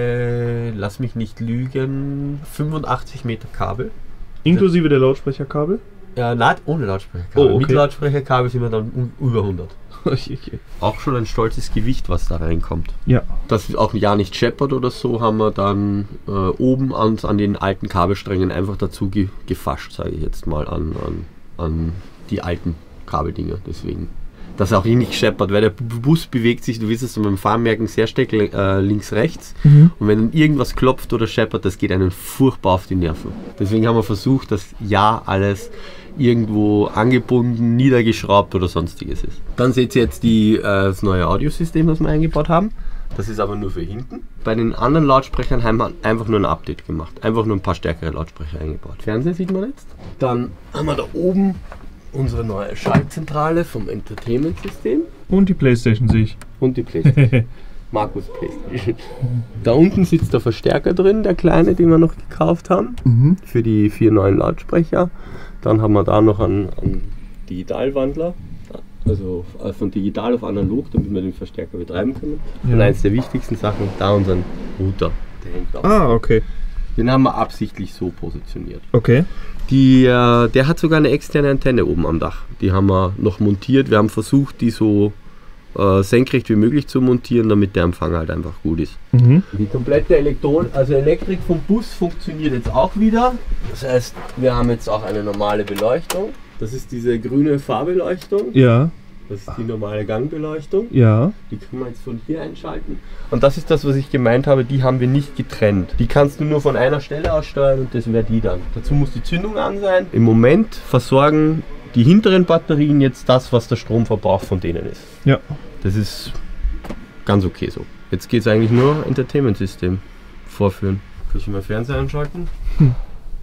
bei, lass mich nicht lügen, fünfundachtzig Meter Kabel. Inklusive der Lautsprecherkabel? Ja, nein, ohne Lautsprecherkabel. Oh, okay. Mit Lautsprecherkabel sind wir dann um, über hundert. Okay. Auch schon ein stolzes Gewicht, was da reinkommt. Ja. Das auch ja nicht scheppert oder so, haben wir dann äh, oben an, an den alten Kabelsträngen einfach dazu ge, gefascht, sage ich jetzt mal, an, an, an die alten Kabeldinger. Deswegen. Dass er auch nicht scheppert, weil der Bus bewegt sich, du wirst es beim Fahren merken, sehr stark äh, links-rechts. Mhm. Und wenn dann irgendwas klopft oder scheppert, das geht einen furchtbar auf die Nerven. Deswegen haben wir versucht, dass ja alles irgendwo angebunden, niedergeschraubt oder sonstiges ist. Dann seht ihr jetzt die, äh, das neue Audiosystem, das wir eingebaut haben. Das ist aber nur für hinten. Bei den anderen Lautsprechern haben wir einfach nur ein Update gemacht. Einfach nur ein paar stärkere Lautsprecher eingebaut. Fernseher sieht man jetzt. Dann haben wir da oben unsere neue Schaltzentrale vom Entertainment-System. Und die Playstation sehe ich. Und die Playstation. Markus Playstation. Da unten sitzt der Verstärker drin, der kleine, den wir noch gekauft haben. Mhm. Für die vier neuen Lautsprecher. Dann haben wir da noch einen, einen Digitalwandler. Also von digital auf analog, damit wir den Verstärker betreiben können. Ja. Und eins der wichtigsten Sachen, da unseren Router. Der hängt auch. Ah, okay. Den haben wir absichtlich so positioniert. Okay. Die, äh, der hat sogar eine externe Antenne oben am Dach. Die haben wir noch montiert. Wir haben versucht, die so äh, senkrecht wie möglich zu montieren, damit der Empfang halt einfach gut ist. Mhm. Die komplette Elektron also Elektrik vom Bus funktioniert jetzt auch wieder. Das heißt, wir haben jetzt auch eine normale Beleuchtung. Das ist diese grüne Fahrbeleuchtung. Ja. Das ist die normale Gangbeleuchtung. Ja. Die können wir jetzt von hier einschalten. Und das ist das, was ich gemeint habe, die haben wir nicht getrennt. Die kannst du nur von einer Stelle aus steuern und das wäre die dann. Dazu muss die Zündung an sein. Im Moment versorgen die hinteren Batterien jetzt das, was der Stromverbrauch von denen ist. Ja. Das ist ganz okay so. Jetzt geht es eigentlich nur Entertainment-System vorführen. Kann ich mal Fernseher einschalten? Hm.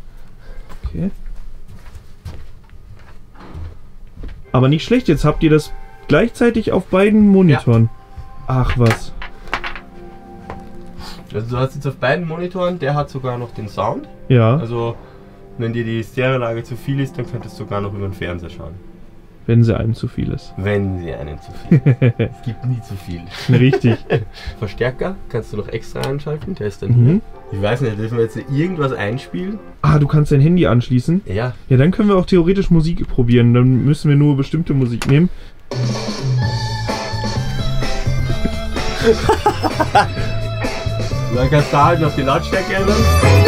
Okay. Aber nicht schlecht, jetzt habt ihr das gleichzeitig auf beiden Monitoren. Ja. Ach was. Also du hast jetzt auf beiden Monitoren, der hat sogar noch den Sound. Ja. Also wenn dir die Stereolage zu viel ist, dann könntest du sogar noch über den Fernseher schauen. Wenn sie einem zu viel ist. Wenn sie einen zu viel. Es gibt nie zu viel. Richtig. Verstärker kannst du noch extra einschalten, der ist dann Mhm. hier. Ich weiß nicht, dürfen wir jetzt irgendwas einspielen? Ah, du kannst dein Handy anschließen? Ja. Ja, dann können wir auch theoretisch Musik probieren. Dann müssen wir nur bestimmte Musik nehmen. Dann kannst du halt noch die Lautstärke ändern.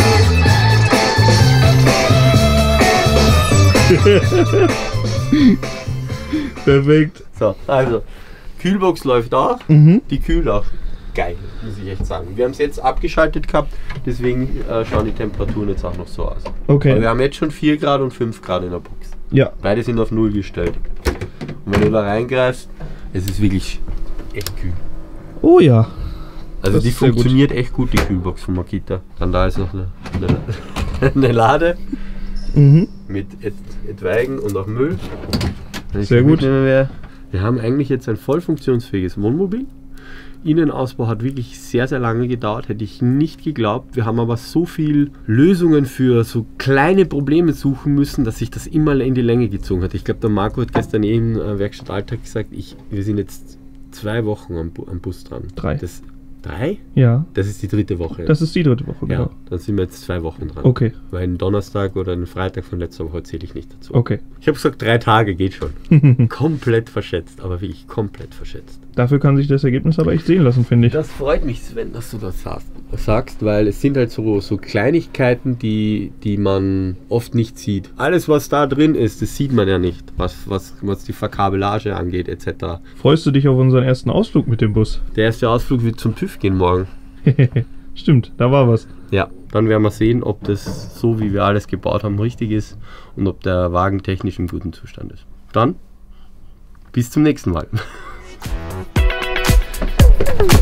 Perfekt. So, also, Kühlbox läuft auch, Mhm. die kühlt auch. Geil, muss ich echt sagen. Wir haben es jetzt abgeschaltet gehabt, deswegen äh, schauen die Temperaturen jetzt auch noch so aus. Okay. Aber wir haben jetzt schon vier Grad und fünf Grad in der Box. Ja. Beide sind auf null gestellt. Und wenn du da reingreifst, es ist wirklich echt kühl. Oh ja. Also Das die ist sehr gut. funktioniert echt gut, die Kühlbox von Makita. Dann da ist noch eine, eine, eine Lade Mhm. mit Et Etweigen und auch Müll. Wenn ich Sehr gut. mitnehmen wär, wir haben eigentlich jetzt ein voll funktionsfähiges Wohnmobil. Innenausbau hat wirklich sehr, sehr lange gedauert, hätte ich nicht geglaubt. Wir haben aber so viel Lösungen für so kleine Probleme suchen müssen, dass sich das immer in die Länge gezogen hat. Ich glaube, der Marco hat gestern eben im Werkstatt Alltag gesagt, ich, wir sind jetzt zwei Wochen am, Bu am Bus dran. Drei. Das, drei? Ja. Das ist die dritte Woche. Das ist die dritte Woche, genau. Ja, dann sind wir jetzt zwei Wochen dran. Okay. Weil einen Donnerstag oder einen Freitag von letzter Woche zähle ich nicht dazu. Okay. Ich habe gesagt, drei Tage geht schon. Komplett verschätzt, aber wirklich komplett verschätzt. Dafür kann sich das Ergebnis aber echt sehen lassen, finde ich. Das freut mich, Sven, dass du das sagst, sagst, weil es sind halt so, so Kleinigkeiten, die, die man oft nicht sieht. Alles, was da drin ist, das sieht man ja nicht, was, was, was die Verkabelage angeht et cetera. Freust du dich auf unseren ersten Ausflug mit dem Bus? Der erste Ausflug wird zum TÜV gehen morgen. Stimmt, da war was. Ja, dann werden wir sehen, ob das so, wie wir alles gebaut haben, richtig ist und ob der Wagen technisch im guten Zustand ist. Dann bis zum nächsten Mal.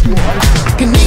Genieß